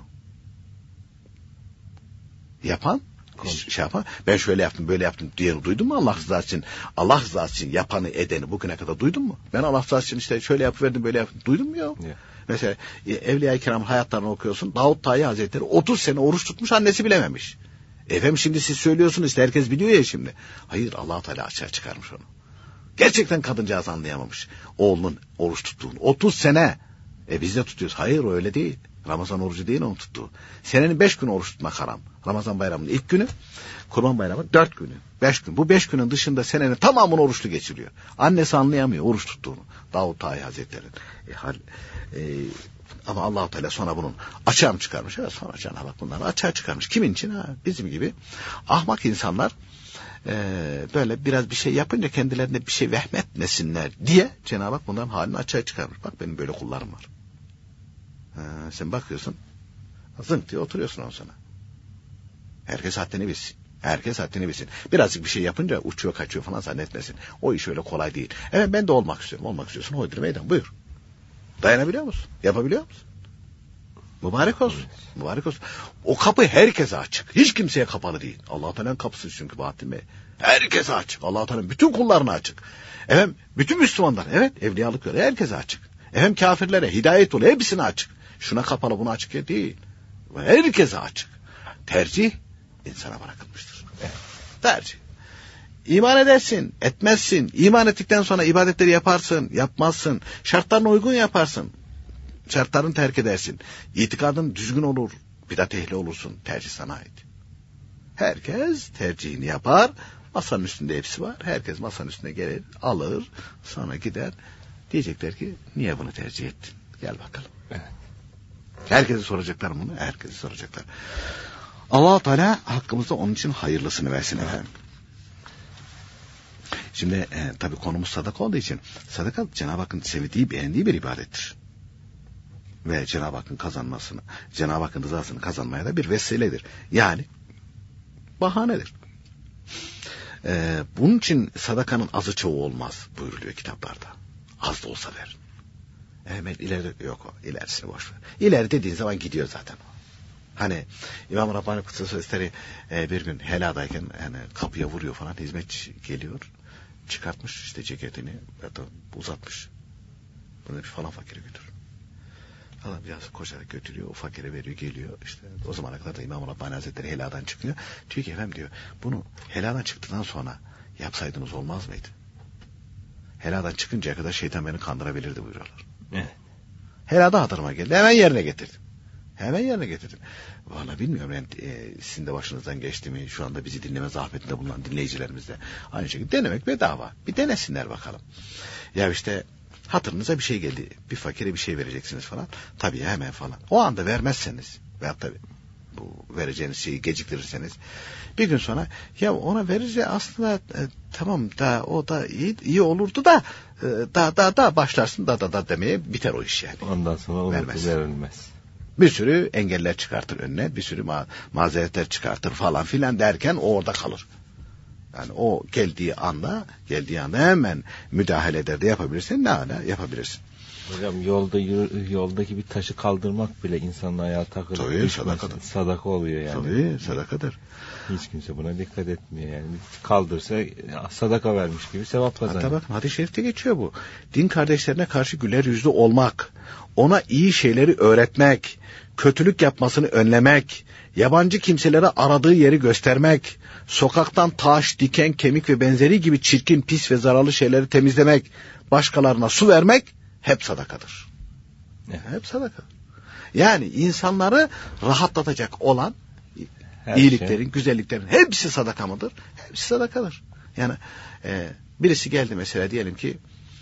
Yapan şey yapan ben şöyle yaptım böyle yaptım diye duydun mu Allah rızası için yapanı edeni bugüne kadar duydun mu? Ben Allah rızası için işte şöyle yapıverdim böyle yaptım duydun mu ya? Yeah. Mesela Evliya-i Kiram'ın hayatlarını okuyorsun. Davut Tayi Hazretleri 30 sene oruç tutmuş annesi bilememiş. Efendim şimdi siz söylüyorsunuz işte herkes biliyor ya şimdi. Hayır Allah-u Teala açığa çıkarmış onu. Gerçekten kadıncağız anlayamamış. Oğlunun oruç tuttuğunu. 30 sene. Biz de tutuyoruz. Hayır öyle değil. Ramazan orucu değil onun tuttuğu. Senenin 5 günü oruç tutmak haram. Ramazan bayramının ilk günü, Kurban bayramı 4 günü. 5 gün. Bu 5 günün dışında senenin tamamını oruçlu geçiriyor. Annesi anlayamıyor oruç tuttuğunu. Davut Tayi Hazretleri'nin. Ama Allah-u Teala sonra bunun açığa mı çıkarmış? Evet, sonra Cenab-ı Hak bunları açığa çıkarmış. Kimin için? Bizim gibi ahmak insanlar böyle biraz bir şey yapınca kendilerine bir şey vehmetmesinler diye Cenab-ı Hak bunların halini açığa çıkarmış. Bak benim böyle kullarım var. Sen bakıyorsun zınk diye oturuyorsun on sana. Herkes haddini bilsin. Herkes haddini bilsin. Birazcık bir şey yapınca uçuyor kaçıyor falan zannetmesin. O iş öyle kolay değil. Evet ben de olmak istiyorum. Olmak istiyorsun. Hoydur meydan buyur. Dayanabiliyor musun? Yapabiliyor musun? Mübarek olsun. Mübarek olsun. O kapı herkese açık. Hiç kimseye kapalı değil. Allah-u Teala'nın kapısı çünkü Bahattin Bey. Herkese açık. Allah-u Teala'nın bütün kullarına açık. Efendim bütün Müslümanlar evet evliyalık öyle herkese açık. Efendim kafirlere hidayet oluyor hepsine açık. Şuna kapalı buna açık değil. Herkese açık. Tercih insana bırakılmıştır. Evet. Tercih. İman edersin, etmezsin. İman ettikten sonra ibadetleri yaparsın, yapmazsın. Şartlarına uygun yaparsın. Şartlarını terk edersin. İtikadın düzgün olur. Bidat ehli olursun. Tercih sana ait. Herkes tercihini yapar. Masanın üstünde hepsi var. Herkes masanın üstüne gelir, alır. Sonra gider. Diyecekler ki niye bunu tercih ettin? Gel bakalım. Evet. Herkese soracaklar bunu. Herkese soracaklar. Allah-u Teala hakkımızda onun için hayırlısını versin efendim. Şimdi tabii konumuz sadaka olduğu için sadaka Cenab-ı Hakk'ın sevdiği, beğendiği bir ibadettir. Ve Cenab-ı Hakk'ın kazanmasını, Cenab-ı Hakk'ın rızasını kazanmaya da bir vesiledir. Yani bahanedir. Bunun için sadakanın azı çoğu olmaz buyuruluyor kitaplarda. Az da olsa verin. Evet ileride yok o. İlerisini boş ver. İleri dediğin zaman gidiyor zaten o. Hani İmam Rabbani Kutsal Sözleri bir gün heladayken yani kapıya vuruyor falan hizmetçi geliyor. Çıkartmış işte ceketini ya da uzatmış. Bunu bir falan fakire götür. Adam biraz koşarak götürüyor. O fakire veriyor geliyor. İşte o zamana kadar da İmam Rabbani Hazretleri heladan çıkıyor. Diyor ki efendim diyor bunu heladan çıktıktan sonra yapsaydınız olmaz mıydı? Heladan çıkıncaya kadar şeytan beni kandırabilirdi buyuruyorlar. Evet. Helada hatırıma geldi. Hemen yerine getirdim. Vallahi bilmiyorum yani sizin de başınızdan geçti mi? Şu anda bizi dinleme zahmetinde bulunan dinleyicilerimiz de aynı şekilde denemek bedava. Bir denesinler bakalım. Ya işte hatırınıza bir şey geldi. Bir fakire bir şey vereceksiniz falan. Tabii hemen falan. O anda vermezseniz veya tabii bu vereceğiniz şeyi geciktirirseniz bir gün sonra ya ona verince aslında tamam da o da iyi olurdu da da başlarsın da demeye biter o iş yani. Ondan sonra verilmez. Bir sürü engeller çıkartır önüne, bir sürü mazeretler çıkartır falan filan derken o orada kalır. Yani o geldiği anda hemen müdahale eder de yapabilirsin, ne hala yapabilirsin. Hocam yoldaki bir taşı kaldırmak bile insanın ayağı takılır. Tabii sadakadır. Sadaka oluyor yani. Tabii sadakadır. Hiç kimse buna dikkat etmiyor yani. Kaldırsa sadaka vermiş gibi sevap kazanır. Hatta bakın hadis-i şerifte geçiyor bu. Din kardeşlerine karşı güler yüzlü olmak, ona iyi şeyleri öğretmek, kötülük yapmasını önlemek, yabancı kimselere aradığı yeri göstermek, sokaktan taş, diken, kemik ve benzeri gibi çirkin, pis ve zararlı şeyleri temizlemek, başkalarına su vermek hep sadakadır. Evet. Hep sadaka. Yani insanları rahatlatacak olan iyiliklerin, güzelliklerin hepsi sadaka mıdır? Hepsi sadakadır. Yani birisi geldi mesela diyelim ki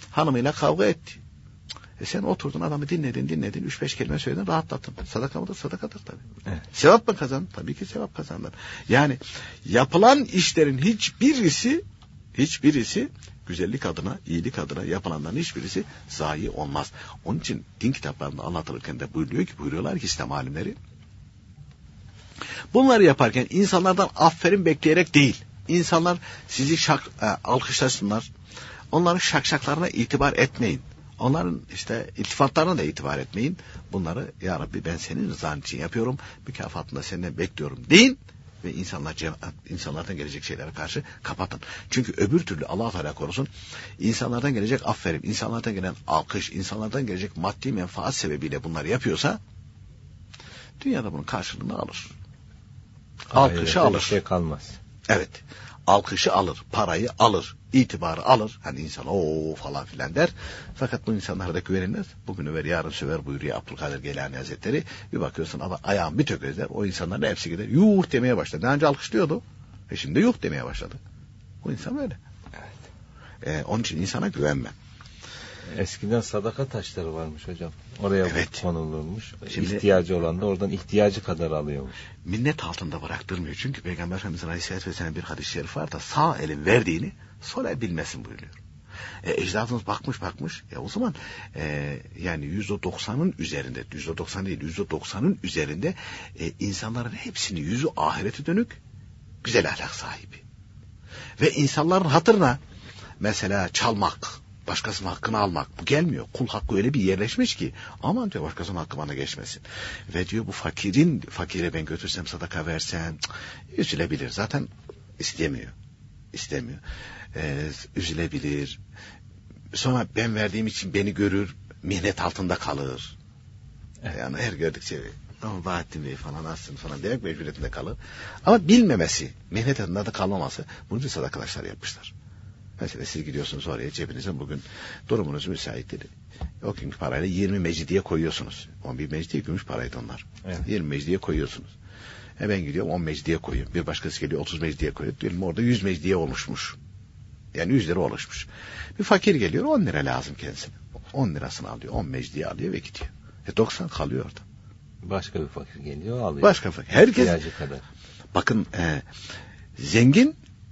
hanımıyla kavga etti. Sen oturdun, adamı dinledin, 3-5 kelime söyledin, rahatlattın. Sadaka mıdır? Sadakadır tabii. Evet. Sevap mı kazandın? Tabii ki sevap kazandın. Yani yapılan işlerin hiçbirisi güzellik adına, iyilik adına yapılanların hiçbirisi zayi olmaz. Onun için din kitaplarında anlatılırken de buyuruyorlar ki İslam alimleri, bunları yaparken insanlardan aferin bekleyerek değil, insanlar sizi alkışlasınlar, onların şakşaklarına itibar etmeyin. Onların iltifatlarına da itibar etmeyin. Bunları ya Rabbi ben senin rızan için yapıyorum, mükafatını da senden bekliyorum deyin ve insanlardan gelecek şeylere karşı kapatın. Çünkü öbür türlü Allah Teala korusun, insanlardan gelecek aferin, insanlardan gelen alkış, insanlardan gelecek maddi menfaat sebebiyle bunları yapıyorsa dünyada bunun karşılığını alır. Alkışı alır. Bir şey kalmaz. Evet. Alkışı alır, parayı alır, itibarı alır. Hani insan o falan filan der. Fakat bu insanlara da güvenilmez. Bugün över, yarın söver buyuruyor Abdülkadir Geylani Hazretleri. Bir bakıyorsun ama ayağın bir tökezler. O insanların hepsi gider. Yuh demeye başladı. Daha önce alkışlıyordu. Şimdi yuh demeye başladı. Bu insan böyle. Evet. Onun için insana güvenme. Eskiden sadaka taşları varmış hocam. Oraya evet. konulurmuş. Şimdi, ihtiyacı olan da oradan ihtiyacı kadar alıyormuş. Minnet altında bıraktırmıyor. Çünkü Peygamber Efendimiz'in Aleyhisselatü Vesselam bir hadis-i şerif var da sağ elin verdiğini sol el bilmesin buyuruyor. Ecdadımız bakmış. O zaman yani %90'ın üzerinde, %90 değil %90'ın üzerinde insanların hepsinin yüzü ahirete dönük, güzel ahlak sahibi. Ve insanların hatırına mesela çalmak, başkasının hakkını almak, bu gelmiyor. Kul hakkı öyle bir yerleşmiş ki aman diyor başkasının hakkı bana geçmesin. Ve diyor bu fakire ben götürsem sadaka versem üzülebilir. Zaten istemiyor. Üzülebilir. Sonra ben verdiğim için beni görür, mihnet altında kalır. Evet. Yani her gördükçe ama Bahattin Bey falan alsın falan demek mecburiyetinde kalır. Ama bilmemesi, mihnet altında da kalmaması, bunu da sadakalaşlar yapmışlar. Mesela siz gidiyorsunuz oraya, cebinize bugün durumunuz müsaittir. O günkü parayla 20 mecidiye koyuyorsunuz. 11 mecidiye gümüş paraydı onlar. Evet. 20 mecidiye koyuyorsunuz. Ben gidiyorum 10 mecidiye koyuyorum. Bir başkası geliyor 30 mecidiye koyuyor. Diyelim orada 100 mecidiye oluşmuş. Yani 100 lira oluşmuş. Bir fakir geliyor 10 lira lazım kendisine. 10 lirasını alıyor, 10 mecidiye alıyor ve gidiyor. 90 kalıyor orada. Başka bir fakir geliyor alıyor. Başka fakir. Herkes. İhtiyacı kadar. Bakın zengin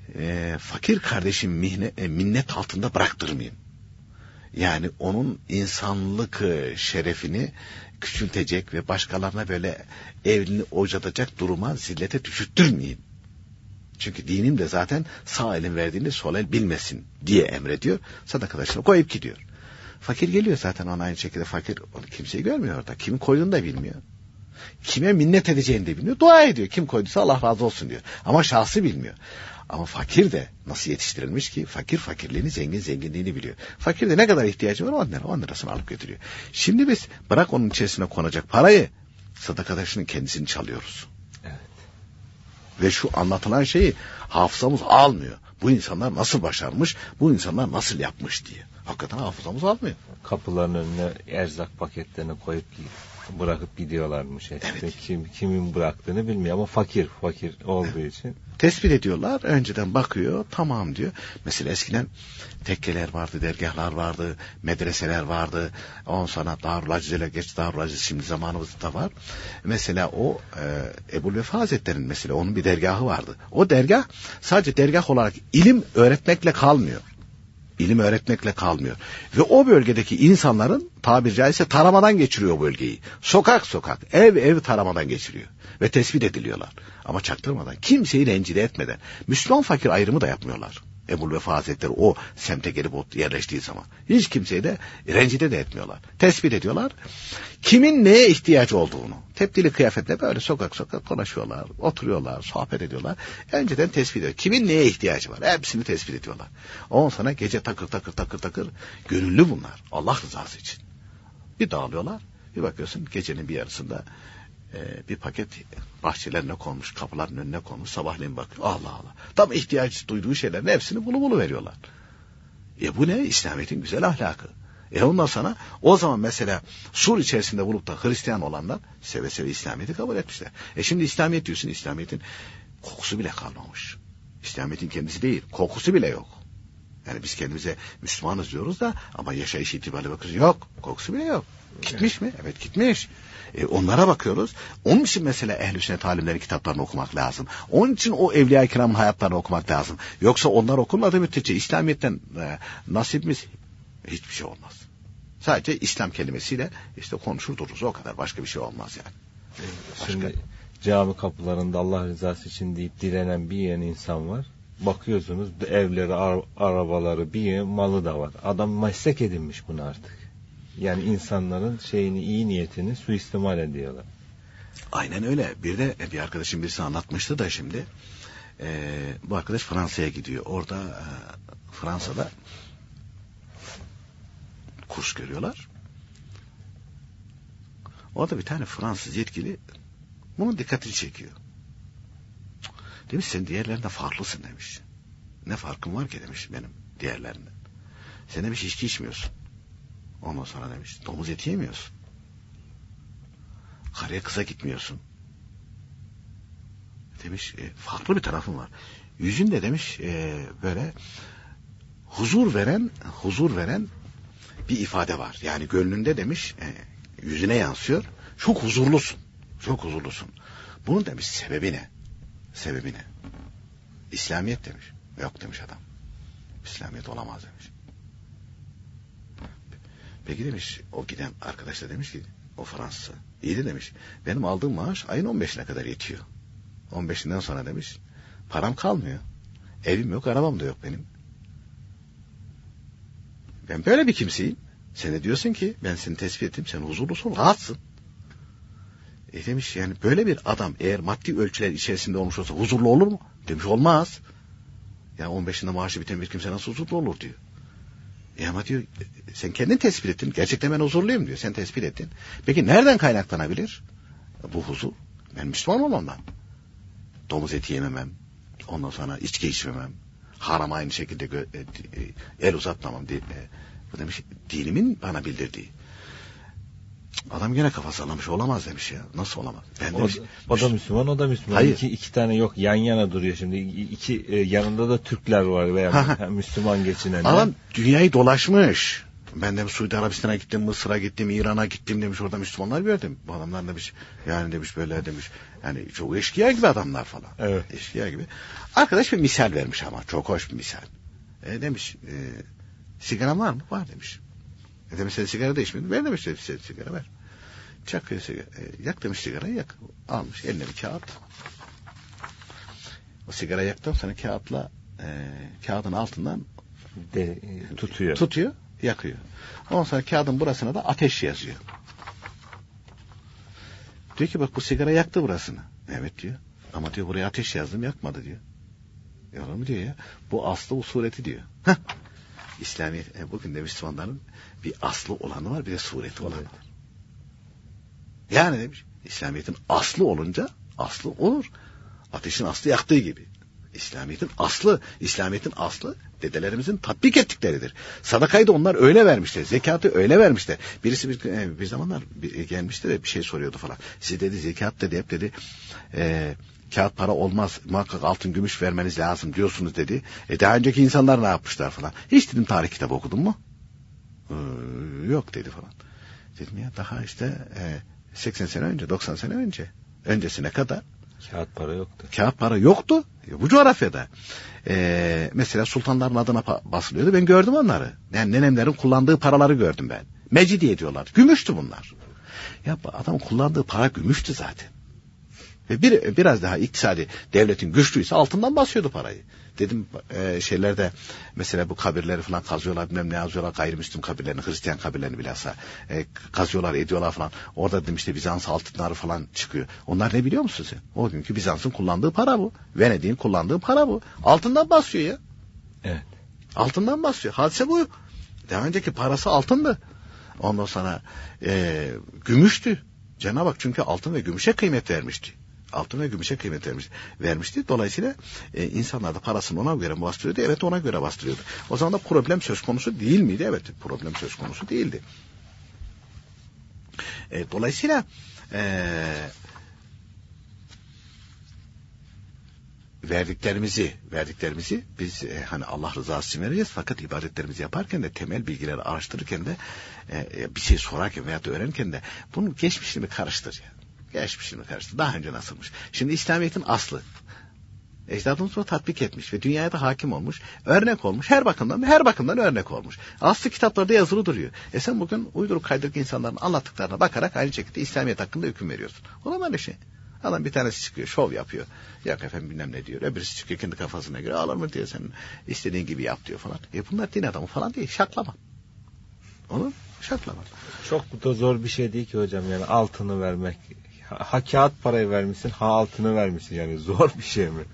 fakir kardeşim minnet altında bıraktırmayın. Yani onun insanlık şerefini küçültecek ve başkalarına böyle evliliğini ocatacak duruma, zillete düşürttürmeyin. Çünkü dinim de zaten sağ elin verdiğini sol el bilmesin diye emrediyor. Sadakalaşını koyup gidiyor. Fakir geliyor zaten ona aynı şekilde fakir kimseyi görmüyor orada. Kimin koyduğunu da bilmiyor. Kime minnet edeceğini de bilmiyor. Dua ediyor. Kim koyduysa Allah razı olsun diyor. Ama şahsı bilmiyor. Ama fakir de nasıl yetiştirilmiş ki? Fakir fakirliğini, zengin zenginliğini biliyor. Fakir de ne kadar ihtiyacı var 10 lirasını alıp götürüyor. Şimdi biz bırak onun içerisine konacak parayı, sadakadaşının kendisini çalıyoruz. Evet. Ve şu anlatılan şeyi hafızamız almıyor. Bu insanlar nasıl başarmış, bu insanlar nasıl yapmış diye. Hakikaten hafızamız almıyor. Kapıların önüne erzak paketlerini koyup bırakıp gidiyorlarmış. Evet. Kimin bıraktığını bilmiyor ama fakir olduğu için. Tespit ediyorlar. Önceden bakıyor. Tamam diyor. Mesela eskiden tekkeler vardı, dergahlar vardı, medreseler vardı. Ondan sonra Darül Acize'ler, geç Darül Acize şimdi zamanımızda var. Mesela o Ebu'l-Vefa Hazretleri'nin mesela onun bir dergahı vardı. O dergah sadece dergah olarak ilim öğretmekle kalmıyor. İlim öğretmekle kalmıyor. Ve o bölgedeki insanların tabiri caizse taramadan geçiriyor o bölgeyi. Sokak sokak, ev taramadan geçiriyor. Ve tespit ediliyorlar. Ama çaktırmadan, kimseyi rencide etmeden. Müslüman fakir ayrımı da yapmıyorlar. Ebu'l-Vefa Hazretleri o semte gelip yerleştiği zaman. Hiç kimseyi de rencide de etmiyorlar. Tespit ediyorlar. Kimin neye ihtiyacı olduğunu. Tebdili kıyafetle böyle sokak sokak konuşuyorlar. Oturuyorlar, sohbet ediyorlar. Önceden tespit ediyor. Kimin neye ihtiyacı var? Hepsini tespit ediyorlar. Ondan sonra gece takır gönüllü bunlar. Allah rızası için. Bir dağılıyorlar. Bir bakıyorsun gecenin bir yarısında bir paket bahçelerine konmuş, kapıların önüne konmuş, sabahleyin bakıyor. Allah Allah. Tam ihtiyaç duyduğu şeylerin hepsini bulu veriyorlar. Bu ne? İslamiyet'in güzel ahlakı. Ondan sonra o zaman mesela sur içerisinde bulup da Hristiyan olanlar seve seve İslamiyet'i kabul etmişler. Şimdi İslamiyet diyorsun, İslamiyet'in kokusu bile kalmamış. İslamiyet'in kendisi değil, kokusu bile yok. Yani biz kendimize Müslümanız diyoruz da ama yaşayış itibariyle bakıyoruz. Yok. Kokusu bile yok. Gitmiş mi? Evet gitmiş. Onlara bakıyoruz. Onun için mesela Ehl-i Sünnet alimlerin kitaplarını okumak lazım. Onun için o Evliya-i Kiram'ın hayatlarını okumak lazım. Yoksa onlar okunmadığı müddetçe İslamiyet'ten nasibimiz hiçbir şey olmaz. Sadece İslam kelimesiyle işte konuşur dururuz. O kadar. Başka bir şey olmaz yani. Şimdi cami kapılarında Allah rızası için deyip direnen bir yığın insan var. Bakıyorsunuz evleri, arabaları, bir yığın malı da var. Adam meslek edinmiş bunu artık. Yani insanların iyi niyetini suistimal ediyorlar. Aynen öyle. Bir de bir arkadaşım birisi anlatmıştı da şimdi. Bu arkadaş Fransa'ya gidiyor. Orada Fransa'da kurs görüyorlar. Orada bir tane Fransız yetkili bunun dikkatini çekiyor. Demiş sen diğerlerinden farklısın demiş. Ne farkın var ki demiş benim diğerlerinden. Sen demiş içki içmiyorsun. Ondan sonra demiş domuz eti yemiyorsun. Karıya kıza gitmiyorsun. Demiş farklı bir tarafın var. Yüzünde demiş böyle huzur veren bir ifade var. Yani gönlünde demiş yüzüne yansıyor. Çok huzurlusun. Çok huzurlusun. Bunun demiş sebebi ne? Sebebi ne? İslamiyet demiş. Yok demiş adam. İslamiyet olamaz demiş. Peki demiş o giden arkadaş da demiş ki o Fransız iyi de demiş benim aldığım maaş ayın 15'ine kadar yetiyor. 15'inden sonra demiş param kalmıyor. Evim yok, arabam da yok benim. Ben böyle bir kimseyim. Sen de diyorsun ki ben seni tespit ettim, sen huzurlusun, rahatsın. Demiş yani böyle bir adam eğer maddi ölçüler içerisinde olmuş olsa huzurlu olur mu? Demiş olmaz. Ya 15'inde maaşı biten bir kimse nasıl huzurlu olur diyor. Ama diyor sen kendin tespit ettin. Gerçekten ben huzurluyum diyor. Sen tespit ettin. Peki nereden kaynaklanabilir? Bu huzur. Ben Müslüman olmamdan. Domuz eti yememem. Ondan sonra içki içmemem. Haram aynı şekilde el uzatmamam. Bu demiş dinimin bana bildirdiği. Adam gene kafa sallamış. Olamaz demiş ya. Nasıl olamaz? Ben demiş, o da Müslüman, o da Müslüman. Hayır. İki tane yok. Yan yana duruyor şimdi. Yanında da Türkler var veya Müslüman geçinenler. Adam dünyayı dolaşmış. Ben de Suudi Arabistan'a gittim, Mısır'a gittim, İran'a gittim demiş. Orada Müslümanlar gördüm. Bu adamlar demiş yani demiş böyle demiş. Yani çok eşkıya gibi adamlar falan. Evet. Eşkıya gibi. Arkadaş bir misal vermiş ama. Çok hoş bir misal. Demiş sigaran var mı? Var demiş. Demiş sen sigara da içmedin. Ver demiş sen sigara ver. Çakıyor sigara. Yak demiş sigarayı yak. Almış eline bir kağıt. O sigara yaktan sonra kağıtla kağıdın altından tutuyor, yakıyor. Ondan sonra kağıdın burasına da ateş yazıyor. Diyor ki bak bu sigara yaktı burasını. Evet diyor. Ama diyor buraya ateş yazdım yakmadı diyor. Öyle mi diyor ya? Bu aslı sureti diyor. İslamiyet bugün de Müslümanların bir aslı olanı var bir de sureti olanı var. Yani demiş İslamiyet'in aslı olunca aslı olur. Ateşin aslı yaktığı gibi. İslamiyet'in aslı dedelerimizin tatbik ettikleridir. Sadakayı da onlar öyle vermişler. Zekatı öyle vermişler. Birisi bir zamanlar gelmişti de bir şey soruyordu falan. Siz dedi zekat dedi hep dedi kağıt para olmaz. Muhakkak altın gümüş vermeniz lazım diyorsunuz dedi. Daha önceki insanlar ne yapmışlar falan. Hiç dedim tarih kitabı okudun mu? Yok dedi falan. Dedim ya daha işte 80 sene önce 90 sene önce öncesine kadar kağıt para yoktu. Bu coğrafyada. Mesela sultanların adına basılıyordu. Ben gördüm onları. Yani nenemlerin kullandığı paraları gördüm ben. Mecidiye diyorlar. Gümüştü bunlar. Ya adamın kullandığı para gümüştü zaten. Ve biraz daha iktisadi devletin güçlüyse altından basıyordu parayı. Dedim şeylerde mesela bu kabirleri falan kazıyorlar bilmem ne yazıyorlar gayrimüslim kabirlerini Hristiyan kabirlerini bilhassa kazıyorlar ediyorlar falan. Orada dedim işte Bizans altınları falan çıkıyor. Onlar ne biliyor musun sen? O günkü Bizans'ın kullandığı para bu. Venedik'in kullandığı para bu. Altından basıyor ya. Evet. Altından basıyor. Hadise bu. Daha önceki parası altındı. Ondan sonra gümüştü. Cenab-ı Hak çünkü altın ve gümüşe kıymet vermişti. Altın ve gümüşe kıymet vermişti. Dolayısıyla insanlar da parasını ona göre bastırıyordu. Evet ona göre bastırıyordu. O zaman da problem söz konusu değil miydi? Evet problem söz konusu değildi. Dolayısıyla verdiklerimizi biz hani Allah rızası için vereceğiz, fakat ibadetlerimizi yaparken de, temel bilgileri araştırırken de, bir şey sorarken veya da öğrenirken de bunun geçmişini bir karıştır ya. Geçmişini karıştır. Daha önce nasılmış? Şimdi İslamiyet'in aslı. Ecdadımız bunu tatbik etmiş ve dünyaya da hakim olmuş, örnek olmuş, her bakımdan örnek olmuş. Aslı kitaplarda yazılı duruyor. Sen bugün uyduruk kaydırık insanların anlattıklarına bakarak aynı şekilde İslamiyet hakkında hüküm veriyorsun. Olamaz öyle şey. Adam bir tanesi çıkıyor, şov yapıyor. Yok efendim bilmem ne diyor. Öbürüsü çıkıyor kendi kafasına göre, alır mı diyor, sen istediğin gibi yap diyor falan. Bunlar din adamı falan değil, şaklama. Onu şaklama. Çok da zor bir şey değil ki hocam, yani altını vermek. Ha kağıt parayı vermişsin, ha altını vermişsin, yani zor bir şey mi?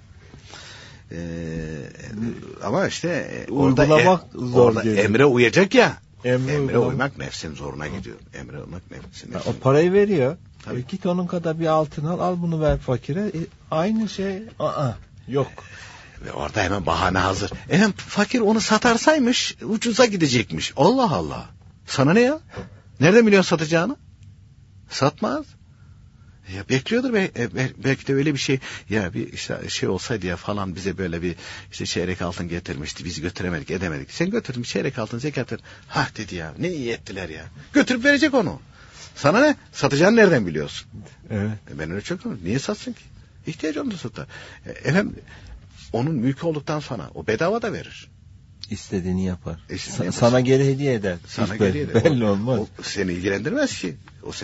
Ama işte uygulamak zor geliyor. Emre uyacak ya. Emre uymak nefsin zoruna gidiyor. Emre uymak nefsin. O parayı veriyor. Git onun kadar bir altın al bunu ver fakire. Aynı şey. Yok. Ve orada hemen bahane hazır. Hem fakir onu satarsaymış ucuza gidecekmiş. Allah Allah. Sana ne ya? Nereden biliyorsun satacağını? Satmaz. Ya bekliyordur belki de öyle bir şey, ya bir işte şey olsaydı ya falan, bize böyle bir işte çeyrek altın getirmişti, biz götüremedik edemedik, sen götürdün çeyrek altın zekat ver, dedi ya, ne iyi ettiler ya, götürüp verecek onu, sana ne, satacağını nereden biliyorsun? Evet. Ben öyle çok, niye satsın ki, ihtiyacı oldu satar. Onun mülkü olduktan sonra o bedava da verir. İstediğini yapar. Sana geri hediye eder. Sana geri hediye eder. Belli olmaz. O seni ilgilendirmez ki.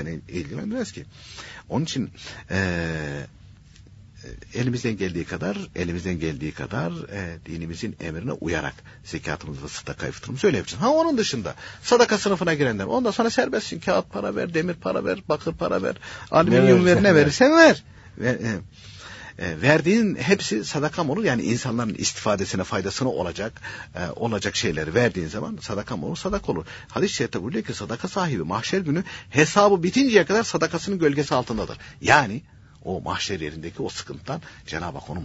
Onun için elimizden geldiği kadar dinimizin emrine uyarak zekatımızı ve sadaka fıtrımızı öyle yapacağız. Onun dışında sadaka sınıfına girenler, ondan sonra serbestsin. Kağıt para ver, demir para ver, bakır para ver, alüminyum ver, ne verirsen ver. Verdiğin hepsi sadakam olur. Yani insanların istifadesine, faydasına olacak şeyleri verdiğin zaman sadakam olur, sadaka olur. Hadis-i şerifte buyuruyor ki sadaka sahibi mahşer günü hesabı bitinceye kadar sadakasının gölgesi altındadır. Yani o mahşer yerindeki o sıkıntıdan Cenab-ı Hak onu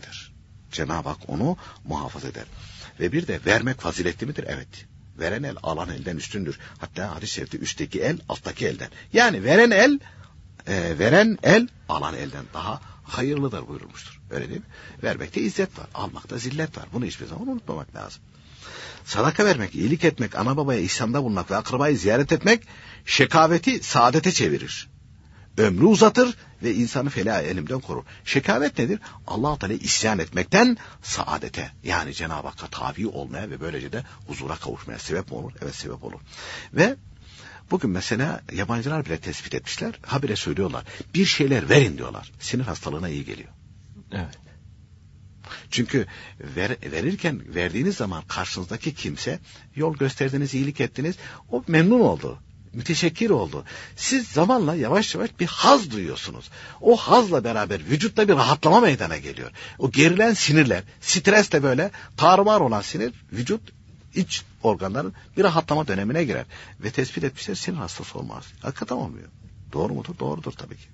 muhafaza eder. Ve bir de vermek faziletli midir? Evet. Veren el alan elden üstündür. Hatta hadis-i şerifte üstteki el alttaki elden. Yani veren el alan elden daha hayırlıdır buyurulmuştur. Öyle değil mi? Vermekte izzet var, almakta zillet var. Bunu hiçbir zaman unutmamak lazım. Sadaka vermek, iyilik etmek, ana babaya ihsanda bulunmak ve akrabayı ziyaret etmek şekaveti saadete çevirir. Ömrü uzatır ve insanı fela elimden korur. Şekavet nedir? Allah-u Teala isyan etmekten saadete, yani Cenab-ı Hakk'a tabi olmaya ve böylece de huzura kavuşmaya sebep mi olur? Evet, sebep olur. Ve bugün mesela yabancılar bile tespit etmişler. Habire söylüyorlar. Bir şeyler verin diyorlar. Sinir hastalığına iyi geliyor. Evet. Çünkü verirken, verdiğiniz zaman karşınızdaki kimse, yol gösterdiniz, iyilik ettiniz, o memnun oldu. Müteşekkir oldu. Siz zamanla yavaş yavaş bir haz duyuyorsunuz. O hazla beraber vücutta bir rahatlama meydana geliyor. O gerilen sinirler, stresle böyle tarumar olan sinir, vücut iç organların bir rahatlama dönemine girer. Ve tespit etmişler, sinir hastası olmaz. Hakikaten olmuyor. Doğru mudur? Doğrudur tabii ki.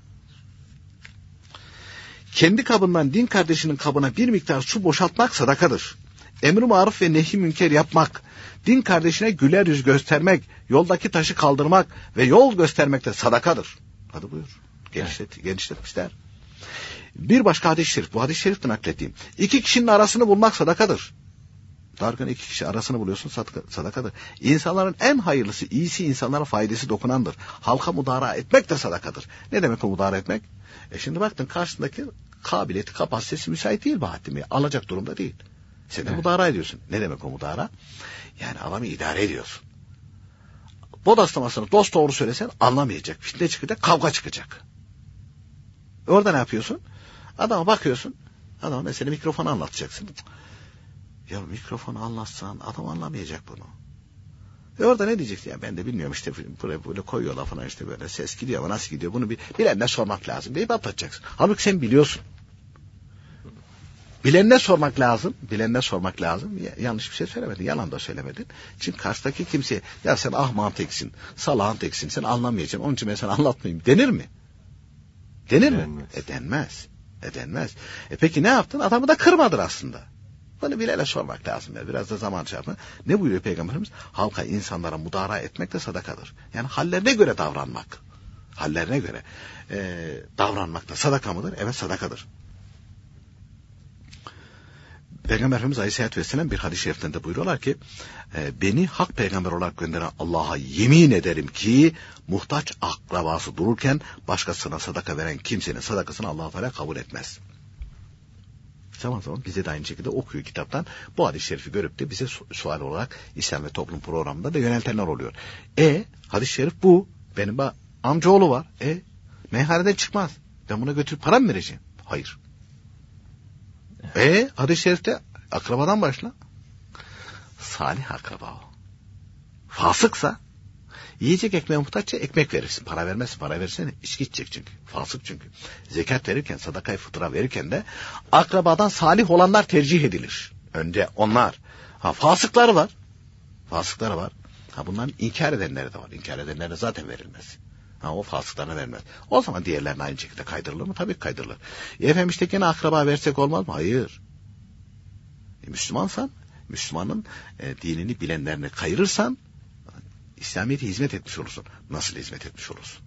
Kendi kabından din kardeşinin kabına bir miktar su boşaltmak sadakadır. Emr-i maruf ve nehy-i münker yapmak, din kardeşine güler yüz göstermek, yoldaki taşı kaldırmak ve yol göstermek de sadakadır. Hadi buyur. Genişletmişler. Bir başka hadis-i şerif, bu hadis-i şeriften naklettiğim. 2 kişinin arasını bulmak sadakadır. Dargın 2 kişi arasını buluyorsun, sadakadır. İnsanların en hayırlısı, iyisi insanlara faydası dokunandır. Halka mudara etmek de sadakadır. Ne demek o mudara etmek? Şimdi baktın karşısındaki kabiliyeti, kapasitesi müsait değil Bahattin Bey. Alacak durumda değil. Sen de mudara ediyorsun. Ne demek o mudara? Yani adamı idare ediyorsun. Bodaslamasını dost doğru söylesen anlamayacak. Fitne çıkacak, kavga çıkacak. Orada ne yapıyorsun? Adama bakıyorsun. Adama mesela mikrofonu anlatacaksın. Ya mikrofonu anlatsan adam anlamayacak bunu. Orada ne diyeceksin? Ya ben de bilmiyorum işte böyle koyuyorlar falan işte böyle ses gidiyor ama nasıl gidiyor bunu bilenine sormak lazım deyip atlatacaksın. Halbuki sen biliyorsun. Bilenine sormak lazım. Yanlış bir şey söylemedin, yalan da söylemedin. Çünkü karşıdaki kimseye ya sen ahmağın teksin, salağın teksin, sen anlamayacaksın. Onun için ben sana anlatmayayım denir mi? Denir mi? Denmez. Peki ne yaptın? Adamı da kırmadın aslında. Bunu bilene sormak lazım. Biraz da zaman çarpma. Ne buyuruyor Peygamberimiz? Halka, insanlara mudara etmek de sadakadır. Yani hallerine göre davranmak. Davranmak da sadaka mıdır? Evet, sadakadır. Peygamber Efendimiz Aleyhisselatü Vesselam bir hadis-i şeriflerinde buyuruyorlar ki beni hak peygamber olarak gönderen Allah'a yemin ederim ki muhtaç akrabası dururken başkasına sadaka veren kimsenin sadakasını Allah-u Teala kabul etmez. Zaman zaman bize de aynı şekilde okuyor kitaptan. Bu hadis-i şerifi görüp de bize sual olarak İslam ve Toplum programında da yöneltenler oluyor. Hadis-i şerif bu. Benim amcaoğlu var. Meyhaneden çıkmaz. Ben buna götürüp para mı vereceğim? Hayır. Hadis-i şerifte akrabadan başla. Salih akraba o. Fasıksa yiyecek ekmeğe muhtaçça ekmek verirsin. Para vermezsin. Para verirsen içki içecek çünkü. Fasık çünkü. Zekat verirken, sadakayı fıtıra verirken de akrabadan salih olanlar tercih edilir. Önce onlar. Fasıkları var. Fasıkları var. Bunların inkar edenleri de var. İnkar edenlere zaten verilmez. O fasıklarına vermez. O zaman diğerlerine aynı şekilde kaydırılır mı? Tabii kaydırılır. Efendim işte gene akraba versek olmaz mı? Hayır. Müslümansan, Müslümanın dinini bilenlerini kayırırsan İslamiyet'e hizmet etmiş olursun. Nasıl hizmet etmiş olursun?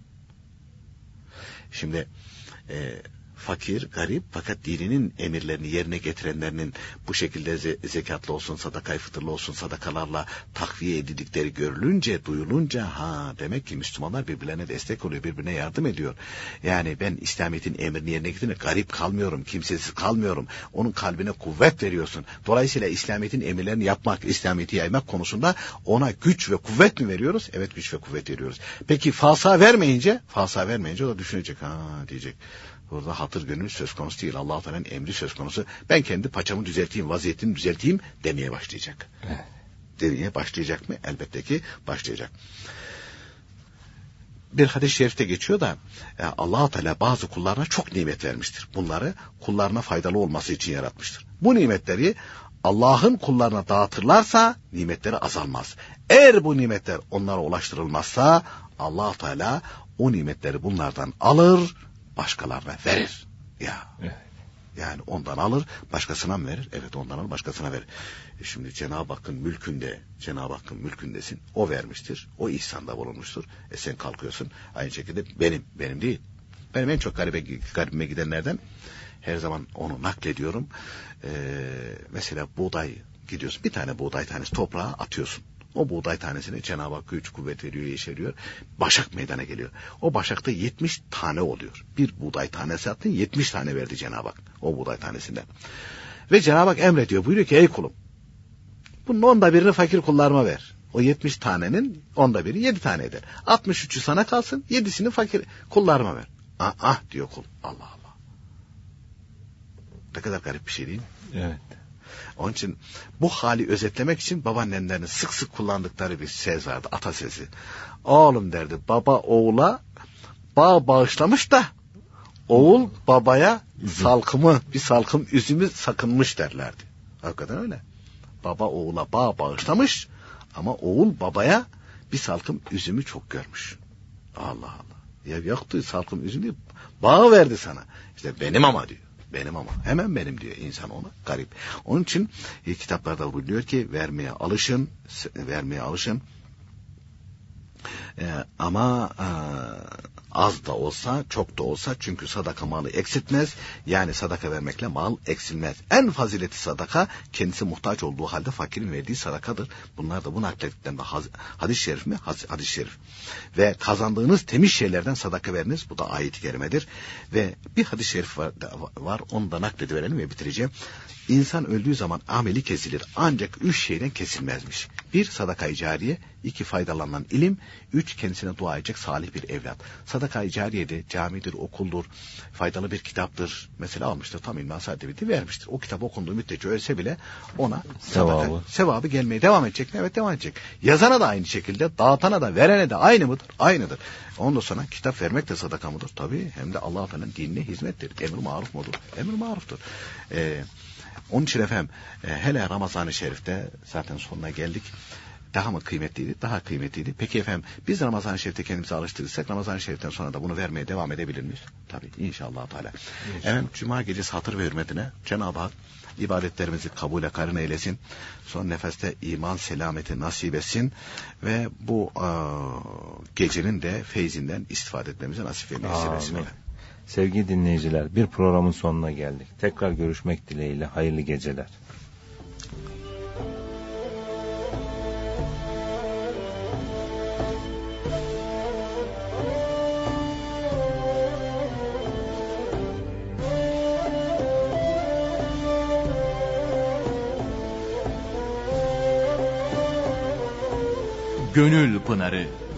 Şimdi fakir, garip fakat dininin emirlerini yerine getirenlerinin bu şekilde zekatlı olsun, sadakayı fıtırlı olsun, sadakalarla takviye edildikleri görülünce, duyulunca demek ki Müslümanlar birbirlerine destek oluyor, birbirine yardım ediyor. Yani ben İslamiyet'in emrini yerine getirince garip kalmıyorum, kimsesiz kalmıyorum. Onun kalbine kuvvet veriyorsun. Dolayısıyla İslamiyet'in emirlerini yapmak, İslamiyet'i yaymak konusunda ona güç ve kuvvet mi veriyoruz? Evet, güç ve kuvvet veriyoruz. Peki fasığa vermeyince o da düşünecek, diyecek. Burada hatır gönül söz konusu değil. Allah-u Teala'nın emri söz konusu. Ben kendi paçamı düzelteyim, vaziyetimi düzelteyim demeye başlayacak. Evet. Demeye başlayacak mı? Elbette ki başlayacak. Bir hadis-i şerifte geçiyor da Allah-u Teala bazı kullarına çok nimet vermiştir. Bunları kullarına faydalı olması için yaratmıştır. Bu nimetleri Allah'ın kullarına dağıtırlarsa nimetleri azalmaz. Eğer bu nimetler onlara ulaştırılmazsa Allah-u Teala o nimetleri bunlardan alır, başkalarına verir. Yani ondan alır, başkasına mı verir? Evet, ondan alır, başkasına verir. Şimdi Cenab-ı Hakk'ın mülkündesin. O vermiştir. O ihsanda bulunmuştur. Sen kalkıyorsun. Aynı şekilde benim değil. Benim en çok garibime gidenlerden her zaman onu naklediyorum. Mesela buğday gidiyorsun. Bir tane buğday tanesi toprağa atıyorsun. O buğday tanesine Cenab-ı Hak güç kuvvet veriyor, yeşeriyor. Başak meydana geliyor. O başakta 70 tane oluyor. Bir buğday tanesi attın, 70 tane verdi Cenab-ı Hak o buğday tanesinden. Ve Cenab-ı Hak emrediyor. Buyuruyor ki ey kulum, bunun 10'da 1'ini fakir kullarıma ver. O 70 tanenin 10'da 1'i 7 tane eder. 63'ü sana kalsın, 7'sini fakir kullarıma ver. Diyor kul. Allah Allah. Ne kadar garip bir şey değil mi? Evet. Onun için bu hali özetlemek için babaannemlerin sık sık kullandıkları bir söz vardı, atasözü. Oğlum derdi, baba oğula bağ bağışlamış da oğul babaya bir salkım üzümü sakınmış derlerdi. Hakikaten öyle. Baba oğula bağ bağışlamış ama oğul babaya bir salkım üzümü çok görmüş. Allah Allah. Ya yoktu salkım üzüm değil, bağ verdi sana. İşte benim ama diyor. Benim ama. Hemen benim diyor insan ona. Garip. Onun için kitaplarda buyuruyor ki vermeye alışın. Ama az da olsa, çok da olsa, çünkü sadaka malı eksiltmez. Yani sadaka vermekle mal eksilmez. En fazileti sadaka kendisi muhtaç olduğu halde fakirin verdiği sadakadır. Bunlar da bu naklettiklerinde hadis-i şerif mi? Hadis-i şerif. Ve kazandığınız temiz şeylerden sadaka veriniz. Bu da ayet-i kerimedir. Ve bir hadis-i şerif var. Onu da naklediverelim ve bitireceğim. İnsan öldüğü zaman ameli kesilir. Ancak 3 şeyden kesilmezmiş. 1 sadaka-i cariye, 2 faydalanan ilim, 3 kendisine dua edecek salih bir evlat. Sadaka-i cariyede camidir, okuldur, faydalı bir kitaptır. Mesela almıştır, tam İlmi Saadet'i vermiştir. O kitap okunduğu müddetçe ölse bile ona sevabı gelmeye devam edecek mi? Evet, devam edecek. Yazana da aynı şekilde, dağıtana da, verene de aynı mıdır? Aynıdır. Ondan sonra kitap vermek de sadaka mıdır? Tabii, hem de Allah-u Teala'nın dinine hizmettir. Emr-i maruf mudur? Emr-i maruftur. Onun için efendim hele Ramazan-ı Şerif'te zaten sonuna geldik. Daha mı kıymetliydi? Daha kıymetliydi. Peki efendim biz Ramazan-ı Şerif'te kendimizi alıştırırsak Ramazan-ı Şerif'ten sonra da bunu vermeye devam edebilir miyiz? Tabii, inşallah Teala. Efendim Cuma gecesi hatır ve hürmetine Cenab-ı Hak ibadetlerimizi kabule karin eylesin. Son nefeste iman selameti nasip etsin ve bu gecenin de feyzinden istifade etmemize nasip eylesin. Sevgili dinleyiciler, bir programın sonuna geldik. Tekrar görüşmek dileğiyle hayırlı geceler. Gönül Pınarı.